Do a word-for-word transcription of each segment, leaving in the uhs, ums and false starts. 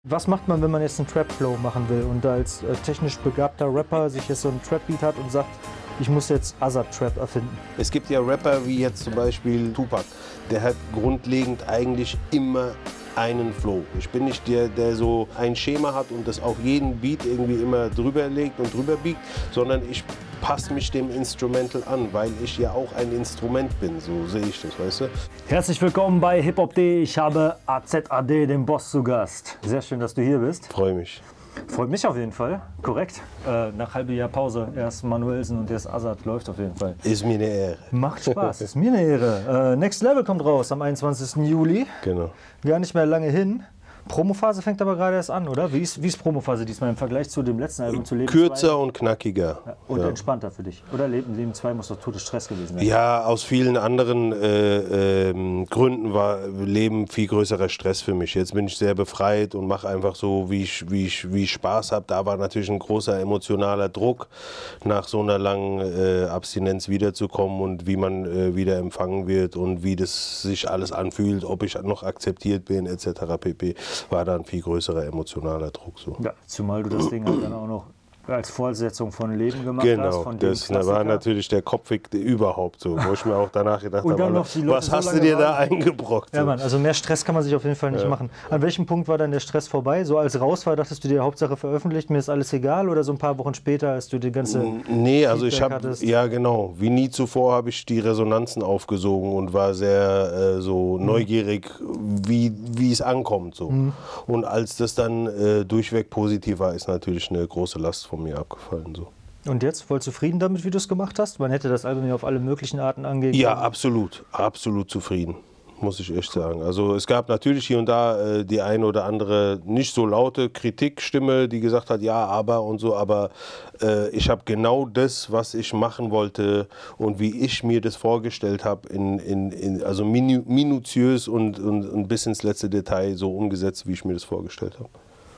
Was macht man, wenn man jetzt einen Trap-Flow machen will und da als äh, technisch begabter Rapper sich jetzt so einen Trap-Beat hat und sagt, ich muss jetzt Azad-Trap erfinden? Es gibt ja Rapper wie jetzt zum Beispiel Tupac, der hat grundlegend eigentlich immer einen Flow. Ich bin nicht der, der so ein Schema hat und das auf jeden Beat irgendwie immer drüber legt und drüber biegt, sondern ich passe mich dem Instrumental an, weil ich ja auch ein Instrument bin, so sehe ich das, weißt du? Herzlich willkommen bei Hip-Hop punkt de. Ich habe A Z A D, den Boss, zu Gast. Sehr schön, dass du hier bist. Freue mich. Freut mich auf jeden Fall, korrekt. Äh, nach halbem Jahr Pause, erst Manuelsen und jetzt Azad, läuft auf jeden Fall. Ist mir eine Ehre. Macht Spaß, ist mir eine Ehre. Äh, Next Level kommt raus am einundzwanzigsten Juli. Genau. Gar nicht mehr lange hin. Promophase fängt aber gerade erst an, oder? Wie ist, wie ist Promophase diesmal im Vergleich zu dem letzten Album, zu Leben Kürzer zwei? und knackiger. Ja, und ja. entspannter für dich. Oder Leben, Leben zwei muss doch totes Stress gewesen sein. Ja, aus vielen anderen äh, äh, Gründen war Leben viel größerer Stress für mich. Jetzt bin ich sehr befreit und mache einfach so, wie ich, wie ich, wie ich Spaß habe. Da war natürlich ein großer emotionaler Druck, nach so einer langen äh, Abstinenz wiederzukommen und wie man äh, wieder empfangen wird und wie das sich alles anfühlt, ob ich noch akzeptiert bin et cetera pp. War da ein viel größerer emotionaler Druck. So. Ja, zumal du das Ding halt dann auch noch als Fortsetzung von Leben gemacht genau, hast. Von dem das war natürlich der Kopfweg überhaupt so, wo ich mir auch danach gedacht habe, was hast du dir da eingebrockt? Ja, Mann, also mehr Stress kann man sich auf jeden Fall nicht ja. machen. An welchem Punkt war dann der Stress vorbei? So als raus war, dachtest du dir, Hauptsache veröffentlicht, mir ist alles egal, oder so ein paar Wochen später, als du die ganze Nee, also ich habe, ja genau, wie nie zuvor habe ich die Resonanzen aufgesogen und war sehr äh, so mhm. neugierig, wie, wie es ankommt. So. Mhm. Und als das dann äh, durchweg positiv war, ist natürlich eine große Last von mir abgefallen. So. Und jetzt voll zufrieden damit, wie du es gemacht hast? Man hätte das Album ja auf alle möglichen Arten angehen können. Ja, absolut, absolut zufrieden, muss ich echt sagen. Also es gab natürlich hier und da äh, die eine oder andere nicht so laute Kritikstimme, die gesagt hat, ja, aber und so, aber äh, ich habe genau das, was ich machen wollte und wie ich mir das vorgestellt habe, in, in, in, also minu minutiös und, und, und bis ins letzte Detail so umgesetzt, wie ich mir das vorgestellt habe.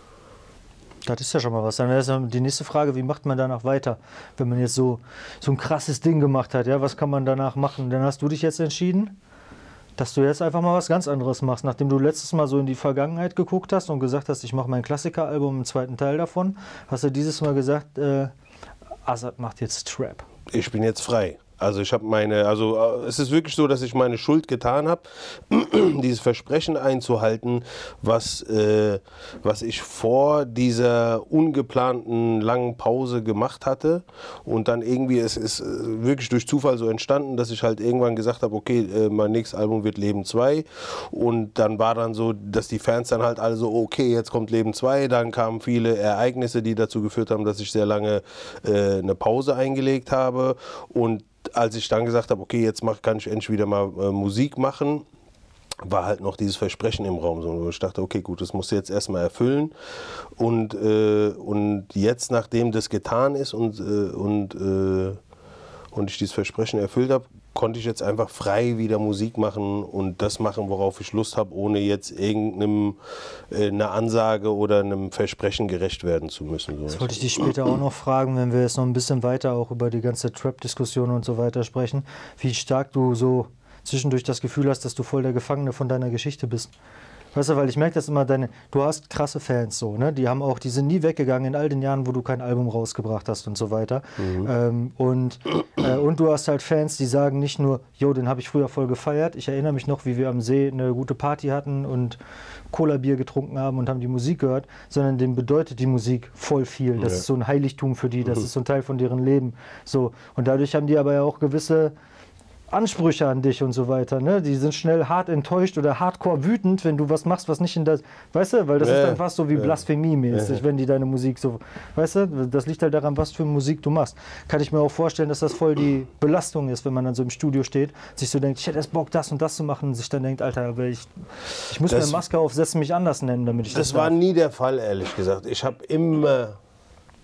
Das ist ja schon mal was. Dann wäre die nächste Frage, wie macht man danach weiter, wenn man jetzt so, so ein krasses Ding gemacht hat, ja, was kann man danach machen? Dann hast du dich jetzt entschieden, dass du jetzt einfach mal was ganz anderes machst. Nachdem du letztes Mal so in die Vergangenheit geguckt hast und gesagt hast, ich mache mein Klassikeralbum, einen zweiten Teil davon, hast du dieses Mal gesagt, äh, Azad macht jetzt Trap. Ich bin jetzt frei. Also ich habe meine, also es ist wirklich so, dass ich meine Schuld getan habe, dieses Versprechen einzuhalten, was, äh, was ich vor dieser ungeplanten langen Pause gemacht hatte. Und dann irgendwie, es ist wirklich durch Zufall so entstanden, dass ich halt irgendwann gesagt habe, okay, äh, mein nächstes Album wird Leben zwei. Und dann war dann so, dass die Fans dann halt alle so, okay, jetzt kommt Leben zwei. Dann kamen viele Ereignisse, die dazu geführt haben, dass ich sehr lange äh, eine Pause eingelegt habe. Und als ich dann gesagt habe, okay, jetzt mach, kann ich endlich wieder mal äh, Musik machen, war halt noch dieses Versprechen im Raum. So, wo ich dachte, okay, gut, das musst du jetzt erstmal erfüllen. Und, äh, und jetzt, nachdem das getan ist und, äh, und, äh, und ich dieses Versprechen erfüllt habe, konnte ich jetzt einfach frei wieder Musik machen und das machen, worauf ich Lust habe, ohne jetzt irgendeinem äh, einer Ansage oder einem Versprechen gerecht werden zu müssen. So. Das wollte ich dich später auch noch fragen, wenn wir jetzt noch ein bisschen weiter auch über die ganze Trap-Diskussion und so weiter sprechen, wie stark du so zwischendurch das Gefühl hast, dass du voll der Gefangene von deiner Geschichte bist. Weißt du, weil ich merke das immer, deine, du hast krasse Fans so, ne? Die haben auch, die sind nie weggegangen in all den Jahren, wo du kein Album rausgebracht hast und so weiter. Mhm. Ähm, und, äh, und du hast halt Fans, die sagen nicht nur, jo, den habe ich früher voll gefeiert. Ich erinnere mich noch, wie wir am See eine gute Party hatten und Cola-Bier getrunken haben und haben die Musik gehört, sondern denen bedeutet die Musik voll viel. Das ja. ist so ein Heiligtum für die, das mhm. ist so ein Teil von deren Leben. So. Und dadurch haben die aber ja auch gewisse Ansprüche an dich und so weiter, ne? Die sind schnell hart enttäuscht oder hardcore wütend, wenn du was machst, was nicht in das, weißt du, weil das ja, ist dann fast so wie ja. Blasphemie-mäßig, ja. wenn die deine Musik so, weißt du, das liegt halt daran, was für Musik du machst. Kann ich mir auch vorstellen, dass das voll die Belastung ist, wenn man dann so im Studio steht, sich so denkt, ich hätte erst Bock, das und das zu machen, und sich dann denkt, Alter, ich, ich muss das, mir eine Maske aufsetzen, mich anders nennen, damit ich das Das war nie der Fall, ehrlich gesagt. Ich habe immer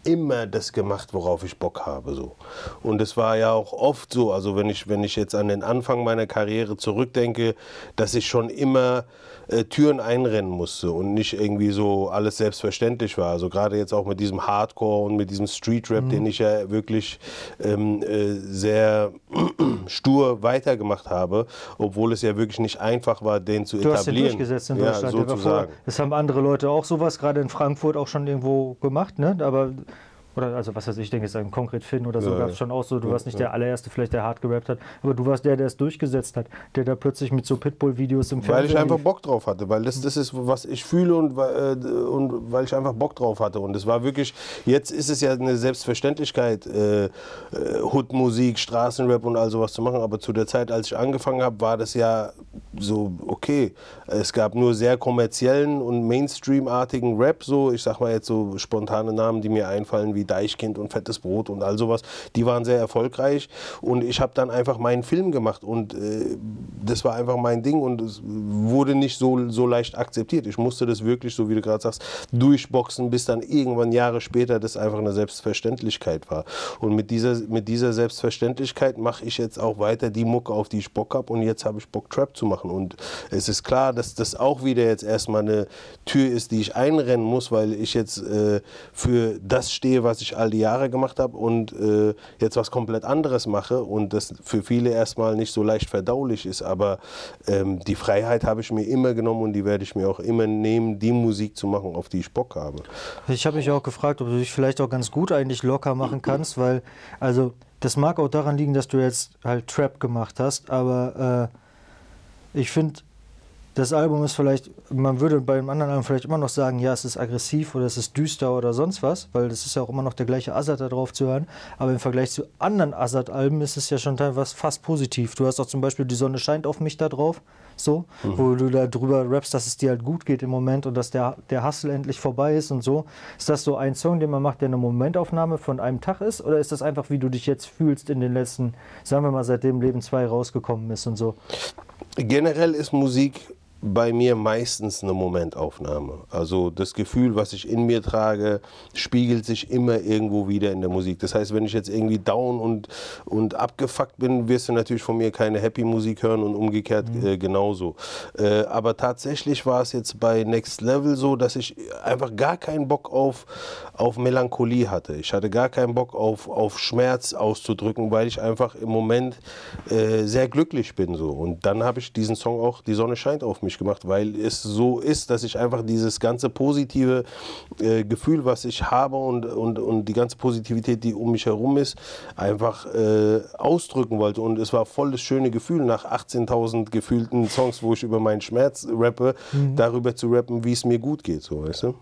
immer das gemacht, worauf ich Bock habe. So. Und es war ja auch oft so, also wenn ich, wenn ich jetzt an den Anfang meiner Karriere zurückdenke, dass ich schon immer äh, Türen einrennen musste und nicht irgendwie so alles selbstverständlich war. Also gerade jetzt auch mit diesem Hardcore und mit diesem Street-Rap, mhm. den ich ja wirklich ähm, äh, sehr stur weitergemacht habe, obwohl es ja wirklich nicht einfach war, den zu du etablieren. Hast den durchgesetzt in Deutschland. Ja, sozusagen. Das haben andere Leute auch sowas, gerade in Frankfurt auch schon irgendwo gemacht, ne? Aber oder also was weiß ich, ich denke jetzt an konkret Finn oder so, ja, gab es schon auch so, du ja, warst nicht ja. der allererste vielleicht, der hart gerappt hat, aber du warst der, der es durchgesetzt hat, der da plötzlich mit so Pitbull-Videos im Fernsehen Weil ich einfach lief. Bock drauf hatte, weil das, das ist, was ich fühle und, äh, und weil ich einfach Bock drauf hatte und es war wirklich, jetzt ist es ja eine Selbstverständlichkeit, äh, Hood-Musik, Straßenrap und all sowas zu machen, aber zu der Zeit, als ich angefangen habe, war das ja so, okay, es gab nur sehr kommerziellen und Mainstream-artigen Rap, so, ich sag mal jetzt so spontane Namen, die mir einfallen, wie Deichkind und Fettes Brot und all sowas, die waren sehr erfolgreich und ich habe dann einfach meinen Film gemacht und äh, das war einfach mein Ding und es wurde nicht so, so leicht akzeptiert. Ich musste das wirklich, so wie du gerade sagst, durchboxen, bis dann irgendwann Jahre später das einfach eine Selbstverständlichkeit war. Und mit dieser, mit dieser Selbstverständlichkeit mache ich jetzt auch weiter die Mucke, auf die ich Bock habe und jetzt habe ich Bock, Trap zu machen. Und es ist klar, dass das auch wieder jetzt erstmal eine Tür ist, die ich einrennen muss, weil ich jetzt äh, für das stehe, was ich all die Jahre gemacht habe und äh, jetzt was komplett anderes mache und das für viele erstmal nicht so leicht verdaulich ist, aber ähm, die Freiheit habe ich mir immer genommen und die werde ich mir auch immer nehmen, die Musik zu machen, auf die ich Bock habe. Ich habe mich auch gefragt, ob du dich vielleicht auch ganz gut eigentlich locker machen kannst, weil, also das mag auch daran liegen, dass du jetzt halt Trap gemacht hast, aber äh, ich finde, das Album ist vielleicht, man würde bei dem anderen Album vielleicht immer noch sagen, ja, es ist aggressiv oder es ist düster oder sonst was, weil das ist ja auch immer noch der gleiche Azad da drauf zu hören, aber im Vergleich zu anderen Azad-Alben ist es ja schon teilweise fast positiv. Du hast auch zum Beispiel Die Sonne scheint auf mich da drauf, so, mhm. wo du da drüber rappst, dass es dir halt gut geht im Moment und dass der, der Hustle endlich vorbei ist und so. Ist das so ein Song, den man macht, der eine Momentaufnahme von einem Tag ist, oder ist das einfach, wie du dich jetzt fühlst in den letzten, sagen wir mal, seitdem Leben zwei rausgekommen ist und so? Generell ist Musik bei mir meistens eine Momentaufnahme. Also das Gefühl, was ich in mir trage, spiegelt sich immer irgendwo wieder in der Musik. Das heißt, wenn ich jetzt irgendwie down und, und abgefuckt bin, wirst du natürlich von mir keine Happy-Musik hören und umgekehrt mhm. äh, genauso. Äh, aber tatsächlich war es jetzt bei Next Level so, dass ich einfach gar keinen Bock auf, auf Melancholie hatte. Ich hatte gar keinen Bock auf, auf Schmerz auszudrücken, weil ich einfach im Moment äh, sehr glücklich bin. So. Und dann habe ich diesen Song auch, Die Sonne scheint auf mich, gemacht, weil es so ist, dass ich einfach dieses ganze positive äh, Gefühl, was ich habe und, und, und die ganze Positivität, die um mich herum ist, einfach äh, ausdrücken wollte. Und es war voll das schöne Gefühl, nach achtzehntausend gefühlten Songs, wo ich über meinen Schmerz rappe, mhm. darüber zu rappen, wie es mir gut geht. So, weißt du?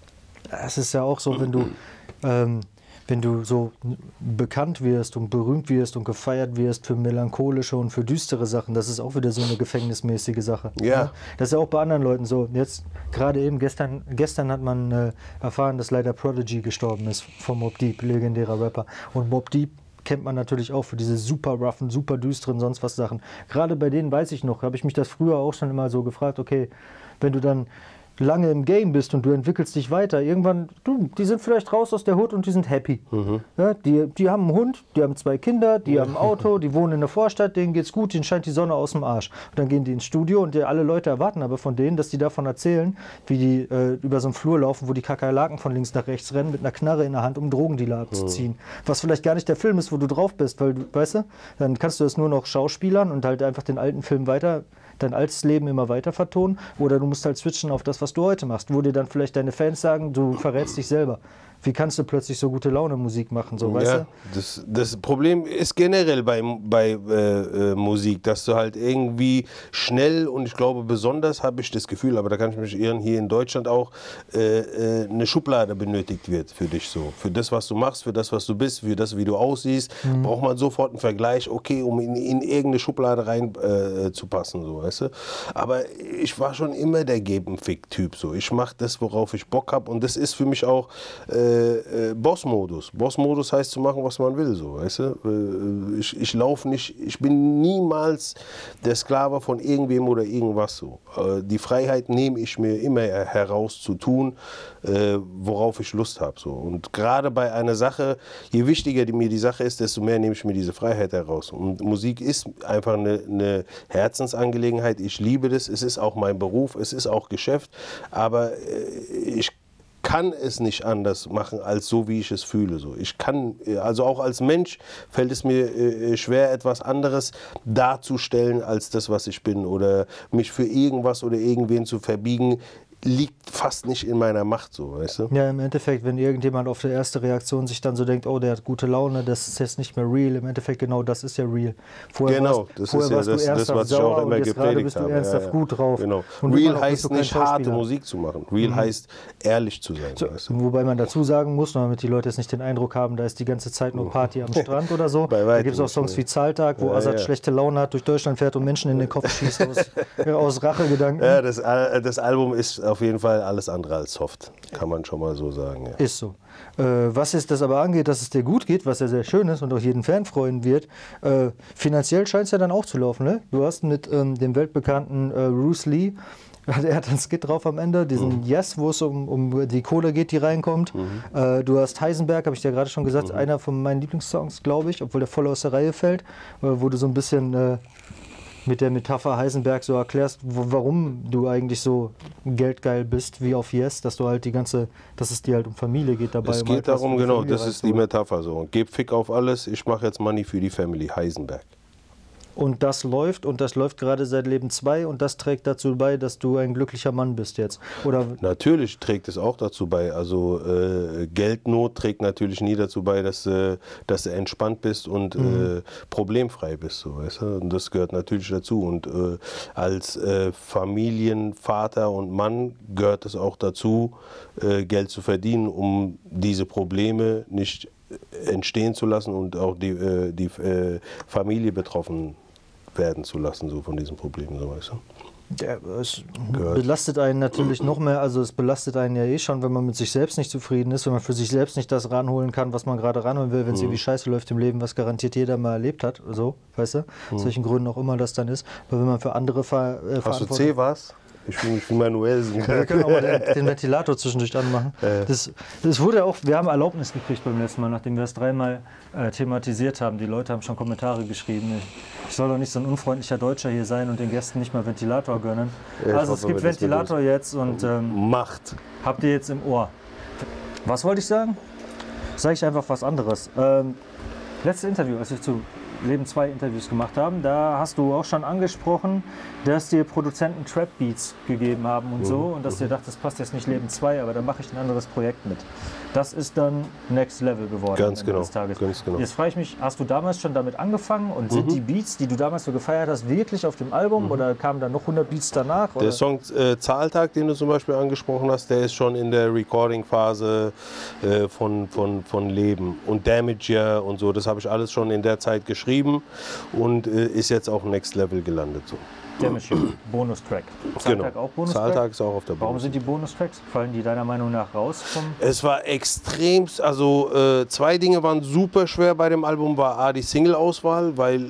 Es ist ja auch so, wenn du ähm wenn du so bekannt wirst und berühmt wirst und gefeiert wirst für melancholische und für düstere Sachen, das ist auch wieder so eine gefängnismäßige Sache. Ja. Das ist ja auch bei anderen Leuten so. Jetzt, gerade eben, gestern, gestern hat man äh, erfahren, dass leider Prodigy gestorben ist, von Mobb Deep, legendärer Rapper. Und Mobb Deep kennt man natürlich auch für diese super roughen, super düsteren, sonst was Sachen. Gerade bei denen weiß ich noch, habe ich mich das früher auch schon immer so gefragt, okay, wenn du dann lange im Game bist und du entwickelst dich weiter, irgendwann, du, die sind vielleicht raus aus der Hood und die sind happy. Mhm. Ja, die, die haben einen Hund, die haben zwei Kinder, die haben ein Auto, die wohnen in der Vorstadt, denen geht's gut, denen scheint die Sonne aus dem Arsch. Und dann gehen die ins Studio und die, alle Leute erwarten aber von denen, dass die davon erzählen, wie die äh, über so einen Flur laufen, wo die Kakerlaken von links nach rechts rennen mit einer Knarre in der Hand, um Drogendealer abzuziehen. Mhm. Was vielleicht gar nicht der Film ist, wo du drauf bist, weil du, weißt du, dann kannst du das nur noch schauspielern und halt einfach den alten Film weiter, dein altes Leben immer weiter vertonen, oder du musst halt switchen auf das, was du heute machst, wo dir dann vielleicht deine Fans sagen, du verrätst dich selber. Wie kannst du plötzlich so gute Laune Musik machen, so, weißt ja, du? Das, das Problem ist generell bei, bei äh, äh, Musik, dass du halt irgendwie schnell, und ich glaube besonders habe ich das Gefühl, aber da kann ich mich irren, hier in Deutschland auch, äh, äh, eine Schublade benötigt wird für dich so. Für das, was du machst, für das, was du bist, für das, wie du aussiehst, mhm. braucht man sofort einen Vergleich, okay, um in, in irgendeine Schublade rein äh, zu passen, so, weißt du? Aber ich war schon immer der Geben-Fick-Typ, so. Ich mache das, worauf ich Bock habe, und das ist für mich auch äh, äh, äh, Boss-Modus. Boss-Modus heißt zu machen, was man will, so, weißt du? Äh, ich ich laufe nicht, ich bin niemals der Sklave von irgendwem oder irgendwas so. Äh, die Freiheit nehme ich mir immer heraus zu tun, äh, worauf ich Lust habe. So. Und gerade bei einer Sache, je wichtiger die, mir die Sache ist, desto mehr nehme ich mir diese Freiheit heraus. Und Musik ist einfach eine, eine Herzensangelegenheit. Ich liebe das, es ist auch mein Beruf, es ist auch Geschäft, aber äh, ich kann es nicht anders machen, als so, wie ich es fühle. So. Ich kann, also auch als Mensch fällt es mir äh, schwer, etwas anderes darzustellen, als das, was ich bin. Oder mich für irgendwas oder irgendwen zu verbiegen, liegt fast nicht in meiner Macht, so, weißt du? Ja, im Endeffekt, wenn irgendjemand auf die erste Reaktion sich dann so denkt, oh, der hat gute Laune, das ist jetzt nicht mehr real. Im Endeffekt, genau das ist ja real. Vorher genau, warst, das vorher ist ja warst das, du das, was ich sauer auch immer und jetzt gerade gepredigt bist du habe. ernsthaft Ja, ja. gut drauf. Genau. Und Real immer noch bist heißt du kein nicht harte Schauspieler. Musik zu machen. Real mhm. heißt ehrlich zu sein. So, weißt du? Wobei man dazu sagen muss, damit die Leute jetzt nicht den Eindruck haben, da ist die ganze Zeit nur Party am Strand oder so. Bei Da gibt es auch nicht, Songs ne? wie Zahltag, wo Ja, Azad ja. schlechte Laune hat, durch Deutschland fährt und Menschen in den Kopf schießt aus, aus Rachegedanken. Ja, das, Al- das Album ist auf jeden Fall alles andere als soft. Kann man schon mal so sagen. Ja. Ist so. Äh, was es das aber angeht, dass es dir gut geht, was ja sehr schön ist und auch jeden Fan freuen wird, äh, finanziell scheint es ja dann auch zu laufen. Ne? Du hast mit ähm, dem weltbekannten äh, Bruce Lee, er hat einen Skit drauf am Ende, diesen mhm. Yes, wo es um, um die Kohle geht, die reinkommt. Mhm. Äh, du hast Heisenberg, habe ich dir gerade schon gesagt, mhm. einer von meinen Lieblingssongs, glaube ich, obwohl der voll aus der Reihe fällt, äh, wo du so ein bisschen äh, mit der Metapher Heisenberg so erklärst, wo, warum du eigentlich so geldgeil bist wie auf Yes, dass du halt die ganze, dass es dir halt um Familie geht dabei. Es um geht halt was darum, für die genau, Familie das ist die reinzuholen. Metapher so. Gib Fick auf alles, ich mache jetzt Money für die Family, Heisenberg. Und das läuft und das läuft gerade seit Leben zwei und das trägt dazu bei, dass du ein glücklicher Mann bist jetzt. Oder Natürlich trägt es auch dazu bei. Also äh, Geldnot trägt natürlich nie dazu bei, dass, äh, dass du entspannt bist und mhm. äh, problemfrei bist. So, weißt du? Und das gehört natürlich dazu. Und äh, als äh, Familienvater und Mann gehört es auch dazu, äh, Geld zu verdienen, um diese Probleme nicht entstehen zu lassen und auch die, äh, die äh, Familie betroffen werden zu lassen, so von diesen Problemen, so, weißt du. Ja, es belastet einen natürlich noch mehr, also es belastet einen ja eh schon, wenn man mit sich selbst nicht zufrieden ist, wenn man für sich selbst nicht das ranholen kann, was man gerade ranholen will, wenn es mhm. irgendwie scheiße läuft im Leben, was garantiert jeder mal erlebt hat, so, weißt du, mhm. aus welchen Gründen auch immer das dann ist. Aber wenn man für andere ver äh, Hast du C was? Ich bin, ich bin manuell. Wir können auch mal den, den Ventilator zwischendurch anmachen. Äh. Das, das wurde auch, wir haben Erlaubnis gekriegt beim letzten Mal, nachdem wir das dreimal äh, thematisiert haben. Die Leute haben schon Kommentare geschrieben. Ich, ich soll doch nicht so ein unfreundlicher Deutscher hier sein und den Gästen nicht mal Ventilator gönnen. Ja, also hoffe, es gibt Ventilator jetzt und ähm, Macht. habt ihr jetzt im Ohr. Was wollte ich sagen? Sage ich einfach was anderes. Ähm, letzte Interview, als wir zu Leben zwei Interviews gemacht haben, da hast du auch schon angesprochen, dass dir Produzenten Trap-Beats gegeben haben und so und dass dir dachte, das passt jetzt nicht Leben zwei, aber da mache ich ein anderes Projekt mit. Das ist dann Next Level geworden. Ganz genau, des Tages. ganz genau. Jetzt frage ich mich, hast du damals schon damit angefangen und sind Mhm. die Beats, die du damals so gefeiert hast, wirklich auf dem Album mhm. oder kamen da noch hundert Beats danach? Oder? Der Song äh, Zahltag, den du zum Beispiel angesprochen hast, der ist schon in der Recording-Phase äh, von, von, von Leben. Und Damage ja und so, das habe ich alles schon in der Zeit geschrieben und äh, ist jetzt auf Next Level gelandet. So. Damage, Bonustrack. Zahltag Genau. auch Bonustrack? Zahltag ist auch auf der Warum Bonus. sind die Bonustracks? Fallen die deiner Meinung nach raus? Vom Es war extremst, also äh, zwei Dinge waren super schwer bei dem Album, war A, die Single-Auswahl, weil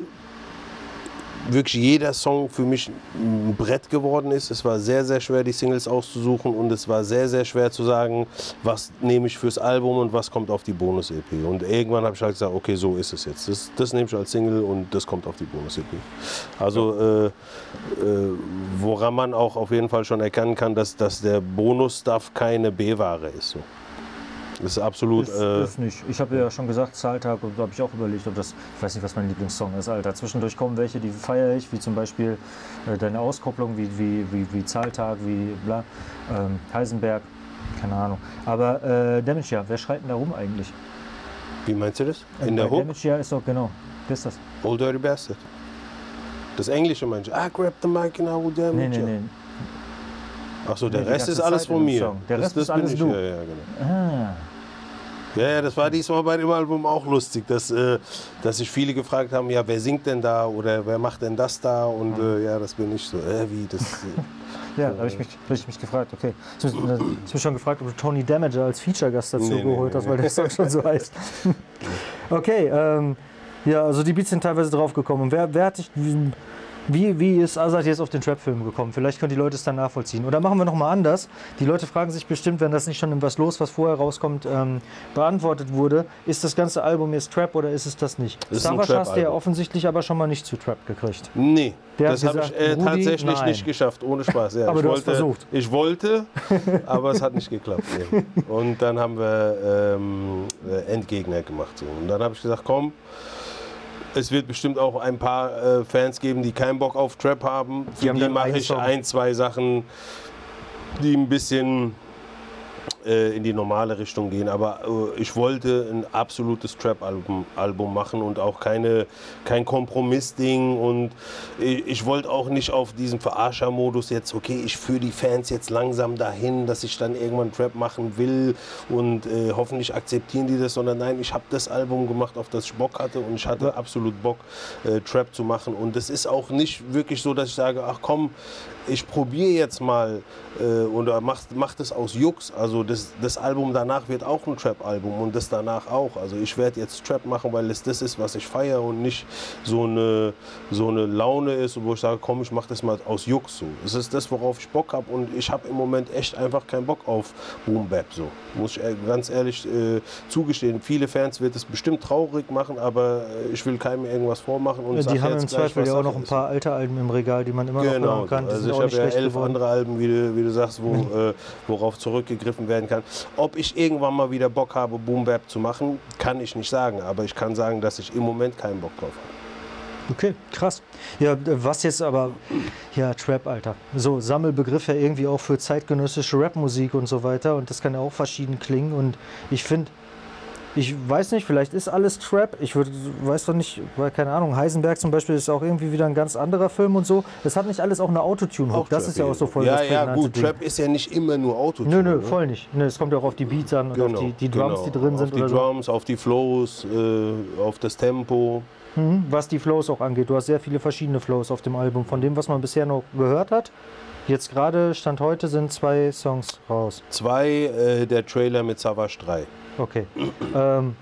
wirklich jeder Song für mich ein Brett geworden ist. Es war sehr, sehr schwer, die Singles auszusuchen und es war sehr, sehr schwer zu sagen, was nehme ich fürs Album und was kommt auf die Bonus-E P. Und irgendwann habe ich halt gesagt, okay, so ist es jetzt. Das, das nehme ich als Single und das kommt auf die Bonus-E P. Also äh, äh, woran man auch auf jeden Fall schon erkennen kann, dass, dass der Bonus-Stuff keine B-Ware ist. So. Das ist absolut. Ist, äh, ist nicht. Ich habe ja schon gesagt, Zahltag, und da habe ich auch überlegt, ob das, ich weiß nicht, was mein Lieblingssong ist, Alter. Zwischendurch kommen welche, die feiere ich, wie zum Beispiel äh, deine Auskopplung, wie, wie, wie, wie Zahltag, wie bla, ähm, Heisenberg, keine Ahnung. Aber äh, Damage, ja, wer schreit denn da rum eigentlich? Wie meinst du das? Äh, In der bei Hook? Damage, ja, ist doch, genau. Wer ist das? Old Dirty Bastard. Das Englische meinst du? I grab the mic and I will damage Nee, nee, you. nee. Achso, der Nee, die Rest ganze ist alles Zeit in von dem mir. Song. Der das, Rest das ist bin alles ich. du. Ja, ja, genau. Ah. Ja, ja, das war diesmal bei dem Album auch lustig, dass, äh, dass sich viele gefragt haben, ja, wer singt denn da oder wer macht denn das da? Und äh, ja, das bin ich so. Äh, wie, das, Ja, da habe ich, hab ich mich gefragt, okay. Ich habe mich schon gefragt, ob du Tony Damager als Feature-Gast dazu nee, geholt nee, hast, nee. weil der Song schon so heißt. Okay, ähm, ja, also die Beats sind teilweise draufgekommen. Und wer, wer hat dich, wie, wie ist Azad jetzt auf den Trap-Film gekommen? Vielleicht können die Leute es dann nachvollziehen. Oder machen wir nochmal anders. Die Leute fragen sich bestimmt, wenn das nicht schon in Was los, was vorher rauskommt, ähm, beantwortet wurde, ist das ganze Album jetzt Trap oder ist es das nicht? Das ist ein Savas hast du ja Trap-Album. offensichtlich aber schon mal nicht zu Trap gekriegt. Nee, Der hat das habe ich gesagt, äh, Rudi, tatsächlich nein. nicht geschafft, ohne Spaß. Ja, Aber ich du hast wollte, versucht. Ich wollte, aber es hat nicht geklappt. Nee. Und dann haben wir ähm, äh, Endgegner gemacht. So. Und dann habe ich gesagt, komm, es wird bestimmt auch ein paar äh, Fans geben, die keinen Bock auf Trap haben. Für Die haben die dann mache einen ich Song. ein, zwei Sachen, die ein bisschen äh, in die normale Richtung gehen. Aber äh, ich wollte ein absolutes Trap-Album Album machen und auch keine, kein Kompromissding. Und ich, ich wollte auch nicht auf diesen Verarscher-Modus jetzt, okay, ich führe die Fans jetzt langsam dahin, dass ich dann irgendwann Trap machen will und äh, hoffentlich akzeptieren die das, sondern nein, ich habe das Album gemacht, auf das ich Bock hatte und ich hatte Ja. absolut Bock, äh, Trap zu machen. Und es ist auch nicht wirklich so, dass ich sage, ach komm, ich probiere jetzt mal äh, oder mach, mach das aus Jux. Also das, das Album danach wird auch ein Trap-Album und das danach auch. Also ich werde jetzt Trap machen, weil es das ist, was ich feiere und nicht so eine, so eine Laune ist, wo ich sage, komm, ich mache das mal aus Jux. So. Es ist das, worauf ich Bock habe und ich habe im Moment echt einfach keinen Bock auf Boom Bap. So. Muss ich ganz ehrlich äh, zugestehen. Viele Fans wird es bestimmt traurig machen, aber äh, ich will keinem irgendwas vormachen. Und sag Die haben jetzt im gleich, Zweifel was ja auch Sache noch ein ist. paar alte Alben im Regal, die man immer noch Genau, hören kann. Die also sind ich auch habe nicht ja schlecht elf geworden. andere Alben, wie du, wie du sagst, wo, äh, worauf zurückgegriffen werden kann. Ob ich irgendwann mal wieder Bock habe, Boom Bap zu machen, kann ich nicht sagen. Aber ich kann sagen, dass ich im Moment keinen Bock drauf habe. Okay, krass. Ja, was jetzt aber, ja, Trap, Alter. So, Sammelbegriff ja irgendwie auch für zeitgenössische Rapmusik und so weiter. Und das kann ja auch verschieden klingen. Und ich finde, ich weiß nicht, vielleicht ist alles Trap. Ich würde, weiß doch nicht, weil keine Ahnung, Heisenberg zum Beispiel ist auch irgendwie wieder ein ganz anderer Film und so. Das hat nicht alles auch eine Autotune-Hook. Das Trap ist ja auch so voll Ja, das ja, prägnante gut, Ding. Trap ist ja nicht immer nur Autotune. Nö, nö, ne? voll nicht. Nö, es kommt ja auch auf die Beats an und Genau, auf die, die Drums, genau. die drin sind Auf die oder so. Drums, auf die Flows, äh, auf das Tempo. Mhm, was die Flows auch angeht. Du hast sehr viele verschiedene Flows auf dem Album. Von dem, was man bisher noch gehört hat. Jetzt gerade, Stand heute, sind zwei Songs raus. Zwei, äh, der Trailer mit Savage drei. Okay. ähm,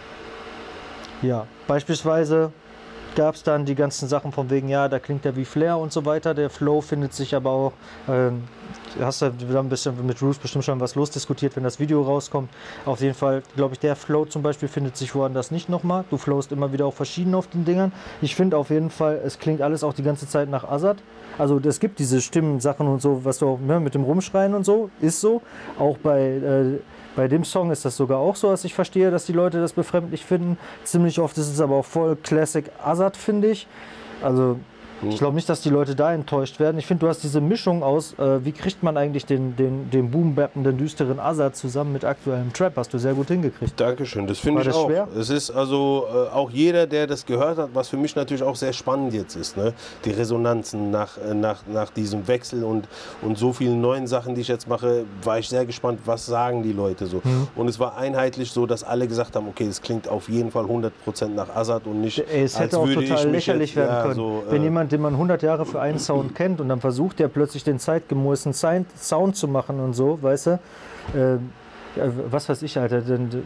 ja, beispielsweise gab es dann die ganzen Sachen von wegen, ja, da klingt er wie Flair und so weiter. Der Flow findet sich aber auch, ähm, hast du da ein bisschen mit Roos bestimmt schon was losdiskutiert, wenn das Video rauskommt. Auf jeden Fall, glaube ich, der Flow zum Beispiel findet sich woanders nicht nochmal. Du flowst immer wieder auch verschieden auf den Dingern. Ich finde auf jeden Fall, es klingt alles auch die ganze Zeit nach Azad. Also es gibt diese Stimmensachen und so, was du auch, ne, mit dem Rumschreien und so, ist so. Auch bei, äh, bei dem Song ist das sogar auch so, dass ich verstehe, dass die Leute das befremdlich finden. Ziemlich oft ist es aber auch voll Classic Azad, finde ich. Also ich glaube nicht, dass die Leute da enttäuscht werden. Ich finde, du hast diese Mischung aus, äh, wie kriegt man eigentlich den, den, den boom-bappenden, düsteren Azad zusammen mit aktuellem Trap, hast du sehr gut hingekriegt. Dankeschön, das finde War ich das auch. schwer? Es ist also äh, auch jeder, der das gehört hat, was für mich natürlich auch sehr spannend jetzt ist, ne? Die Resonanzen nach, äh, nach, nach diesem Wechsel und, und so vielen neuen Sachen, die ich jetzt mache, war ich sehr gespannt, was sagen die Leute so. Mhm. Und es war einheitlich so, dass alle gesagt haben, okay, das klingt auf jeden Fall hundert Prozent nach Azad und nicht, Ey, es hätte als auch würde ich total mich lächerlich jetzt, werden ja, können. so, Wenn äh, jemand, den man hundert Jahre für einen Sound kennt und dann versucht der plötzlich den zeitgemäßen Sound Sound zu machen und so, weißt du? Äh, ja, was weiß ich, Alter. Denn,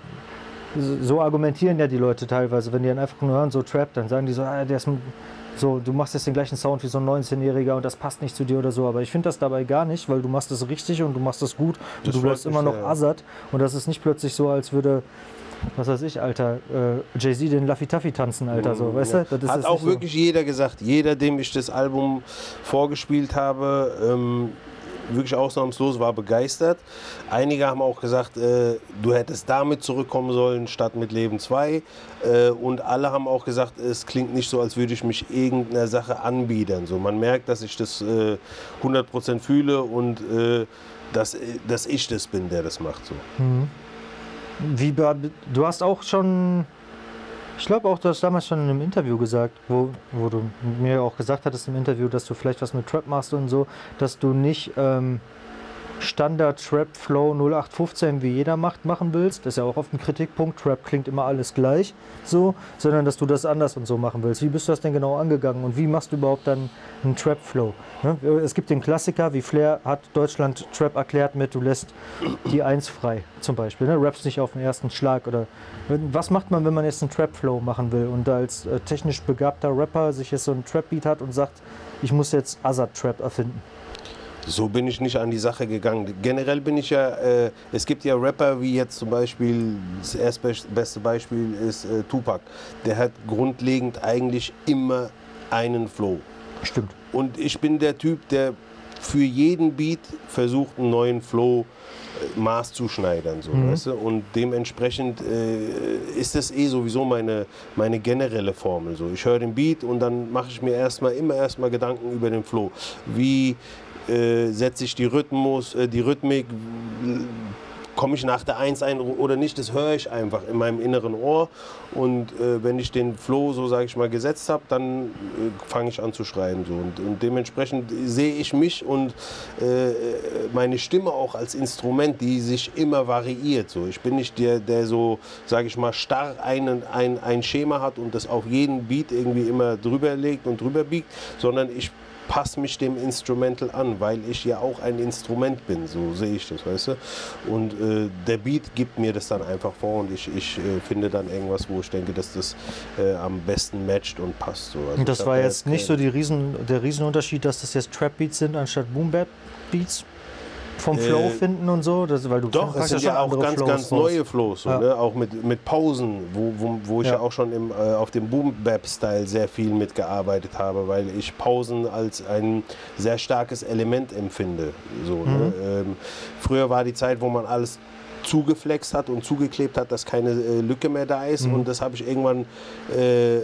so argumentieren ja die Leute teilweise. Wenn die dann einfach nur hören, so Trap, dann sagen die so, ah, der ist so, du machst jetzt den gleichen Sound wie so ein neunzehnjähriger und das passt nicht zu dir oder so. Aber ich finde das dabei gar nicht, weil du machst es richtig und du machst es gut und Das du bleibst freut immer mich noch sehr, ja. Azad. Und das ist nicht plötzlich so, als würde, was weiß ich, Alter, äh, Jay-Z den Laffy Taffy tanzen, Alter, so, weißt Ja. du? Das ist Hat jetzt auch nicht so. wirklich jeder gesagt, jeder, dem ich das Album vorgespielt habe, ähm, wirklich ausnahmslos war begeistert. Einige haben auch gesagt, äh, du hättest damit zurückkommen sollen, statt mit Leben zwei. Äh, und alle haben auch gesagt, es klingt nicht so, als würde ich mich irgendeiner Sache anbiedern. So, man merkt, dass ich das äh, hundert Prozent fühle und äh, dass, dass ich das bin, der das macht. So. Mhm. Wie, be- du hast auch schon, ich glaube auch, du hast damals schon in einem Interview gesagt, wo, wo du mir auch gesagt hattest im Interview, dass du vielleicht was mit Trap machst und so, dass du nicht, ähm, Standard-Trap-Flow null acht fünfzehn, wie jeder macht, machen willst. Das ist ja auch oft ein Kritikpunkt. Trap klingt immer alles gleich, so, sondern dass du das anders und so machen willst. Wie bist du das denn genau angegangen und wie machst du überhaupt dann einen Trap-Flow? Ne? Es gibt den Klassiker, wie Flair hat Deutschland Trap erklärt mit, du lässt die Eins frei, zum Beispiel. Ne? Raps nicht auf den ersten Schlag. Oder was macht man, wenn man jetzt einen Trap-Flow machen will und als äh, technisch begabter Rapper sich jetzt so einen Trap-Beat hat und sagt, ich muss jetzt Azad-Trap erfinden? So bin ich nicht an die Sache gegangen. Generell bin ich ja, äh, es gibt ja Rapper wie jetzt zum Beispiel, das erstbeste Beispiel ist äh, Tupac. Der hat grundlegend eigentlich immer einen Flow. Stimmt. Und ich bin der Typ, der für jeden Beat versucht, einen neuen Flow äh, maßzuschneidern. So, Mhm. weißt du? Und dementsprechend äh, ist das eh sowieso meine, meine generelle Formel. So. Ich höre den Beat und dann mache ich mir erstmal immer erstmal Gedanken über den Flow. Wie Äh, setze ich die Rhythmus, äh, die Rhythmik, komme ich nach der Eins ein oder nicht, das höre ich einfach in meinem inneren Ohr. Und äh, wenn ich den Flow, so sage ich mal, gesetzt habe, dann äh, fange ich an zu schreiben. So. Und, und dementsprechend sehe ich mich und äh, meine Stimme auch als Instrument, die sich immer variiert. So. Ich bin nicht der, der so, sage ich mal, starr einen, ein, ein Schema hat und das auf jeden Beat irgendwie immer drüber legt und drüber biegt, sondern ich passe mich dem Instrumental an, weil ich ja auch ein Instrument bin, so sehe ich das, weißt du. Und äh, der Beat gibt mir das dann einfach vor und ich, ich äh, finde dann irgendwas, wo ich denke, dass das äh, am besten matcht und passt. So. Also Und das war jetzt nicht so die Riesen, der Riesenunterschied, dass das jetzt Trap-Beats sind anstatt Boom-Bap-Beats? Vom Flow Äh, finden und so? Das, weil du Doch, es sind schon ja auch andere ganz, Flows ganz raus. neue Flows, so, Ja. ne? Auch mit, mit Pausen, wo, wo, wo ich ja, Ja. auch schon im, äh, auf dem Boom-Bap-Style sehr viel mitgearbeitet habe, weil ich Pausen als ein sehr starkes Element empfinde. So, Mhm. ne? ähm, früher war die Zeit, wo man alles zugeflext hat und zugeklebt hat, dass keine äh, Lücke mehr da ist. Mhm. Und das habe ich irgendwann, äh, äh,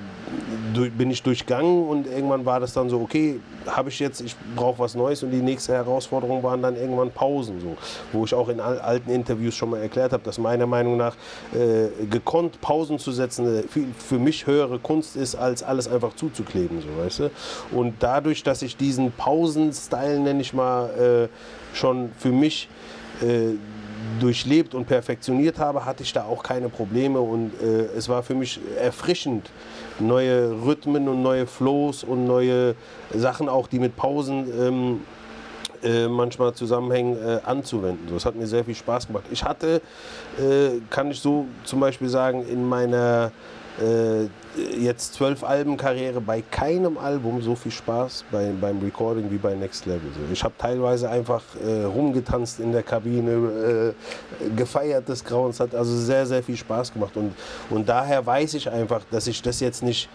durch, bin ich durchgangen und irgendwann war das dann so, okay, habe ich jetzt, ich brauche was Neues und die nächste Herausforderung waren dann irgendwann Pausen, so, wo ich auch in all, alten Interviews schon mal erklärt habe, dass meiner Meinung nach äh, gekonnt Pausen zu setzen äh, viel, für mich höhere Kunst ist, als alles einfach zuzukleben, so, weißt du? Und dadurch, dass ich diesen Pausen-Style, nenne ich mal, äh, schon für mich äh, durchlebt und perfektioniert habe, hatte ich da auch keine Probleme und äh, es war für mich erfrischend, neue Rhythmen und neue Flows und neue Sachen auch, die mit Pausen ähm, äh, manchmal zusammenhängen, äh, anzuwenden. So, das hat mir sehr viel Spaß gemacht. Ich hatte, äh, kann ich so zum Beispiel sagen, in meiner äh, jetzt zwölf Alben Karriere bei keinem Album so viel Spaß bei, beim Recording wie bei Next Level. So, ich habe teilweise einfach äh, rumgetanzt in der Kabine, äh, gefeiert des Grauens, hat also sehr, sehr viel Spaß gemacht. Und, und daher weiß ich einfach, dass ich das jetzt nicht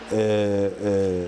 äh, äh,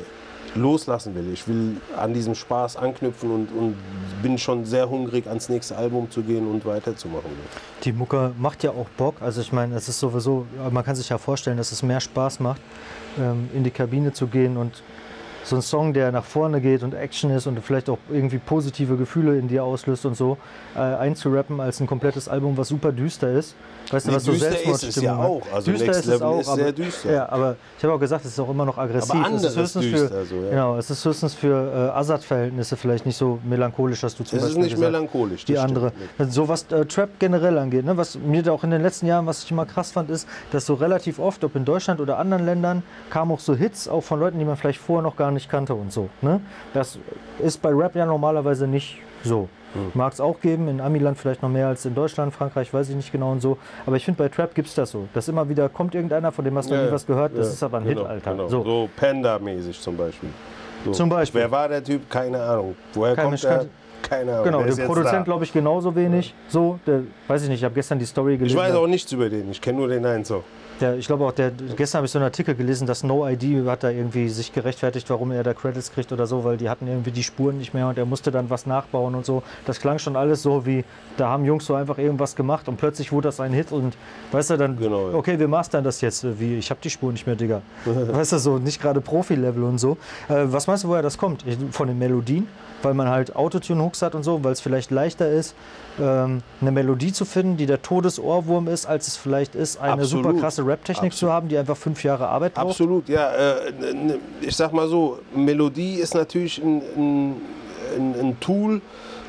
loslassen will. Ich will an diesem Spaß anknüpfen und, und bin schon sehr hungrig, ans nächste Album zu gehen und weiterzumachen. Die Mucke macht ja auch Bock. Also ich meine, es ist sowieso, man kann sich ja vorstellen, dass es mehr Spaß macht, ähm, in die Kabine zu gehen und so ein Song, der nach vorne geht und Action ist und vielleicht auch irgendwie positive Gefühle in dir auslöst und so, äh, einzurappen, als ein komplettes Album, was super düster ist. Weißt du, Nee, was so düster ist es Selbstmordstimmung ja hat. auch. Also düster Next ist es Level auch, ist aber, sehr düster. Ja, aber ich habe auch gesagt, es ist auch immer noch aggressiv. Aber es ist anderes höchstens düster, für, so, ja. Genau, es ist höchstens für äh, Azad-Verhältnisse vielleicht nicht so melancholisch, dass du zum Es ist Beispiel nicht gesagt, melancholisch. die das andere. stimmt. So was äh, Trap generell angeht, ne? Was mir da auch in den letzten Jahren, was ich immer krass fand, ist, dass so relativ oft, ob in Deutschland oder anderen Ländern, kamen auch so Hits auch von Leuten, die man vielleicht vorher noch gar nicht kannte und so. Ne? Das ist bei Rap ja normalerweise nicht so. Hm. Mag es auch geben, in Amiland vielleicht noch mehr als in Deutschland, Frankreich, weiß ich nicht genau und so. Aber ich finde, bei Trap gibt es das so. Dass immer wieder kommt irgendeiner, von dem hast du Ja, nie was gehört, das ja, ist aber ein genau, Hit, Alter. Genau. So. So Panda-mäßig zum Beispiel. So. Zum Beispiel. Wer war der Typ? Keine Ahnung. Woher Kein kommt Mensch er? kannte- Keine Ahnung. Genau, Der ist der jetzt Produzent da. glaube ich genauso wenig. So, der, weiß ich nicht, ich habe gestern die Story gelesen. Ich weiß auch nichts über den. Ich kenne nur den einen Song. Der, ich glaube auch, der, gestern habe ich so einen Artikel gelesen, dass No I D hat da irgendwie sich gerechtfertigt, warum er da Credits kriegt oder so, weil die hatten irgendwie die Spuren nicht mehr und er musste dann was nachbauen und so. Das klang schon alles so wie, da haben Jungs so einfach irgendwas gemacht und plötzlich wurde das ein Hit und weißt du dann, Genau, ja. okay, wir mastern das jetzt, wie, ich habe die Spuren nicht mehr, Digga. Weißt du, so nicht gerade Profi-Level und so. Äh, was meinst du, woher das kommt? Ich- Von den Melodien, weil man halt Autotune-Hooks hat und so, weil es vielleicht leichter ist, ähm, eine Melodie zu finden, die der Todesohrwurm ist, als es vielleicht ist, eine Absolut. super krasse Rap-Technik zu haben, die einfach fünf Jahre Arbeit braucht. Absolut, ja. Äh, n- n- ich sag mal so, Melodie ist natürlich ein, ein, ein, ein Tool,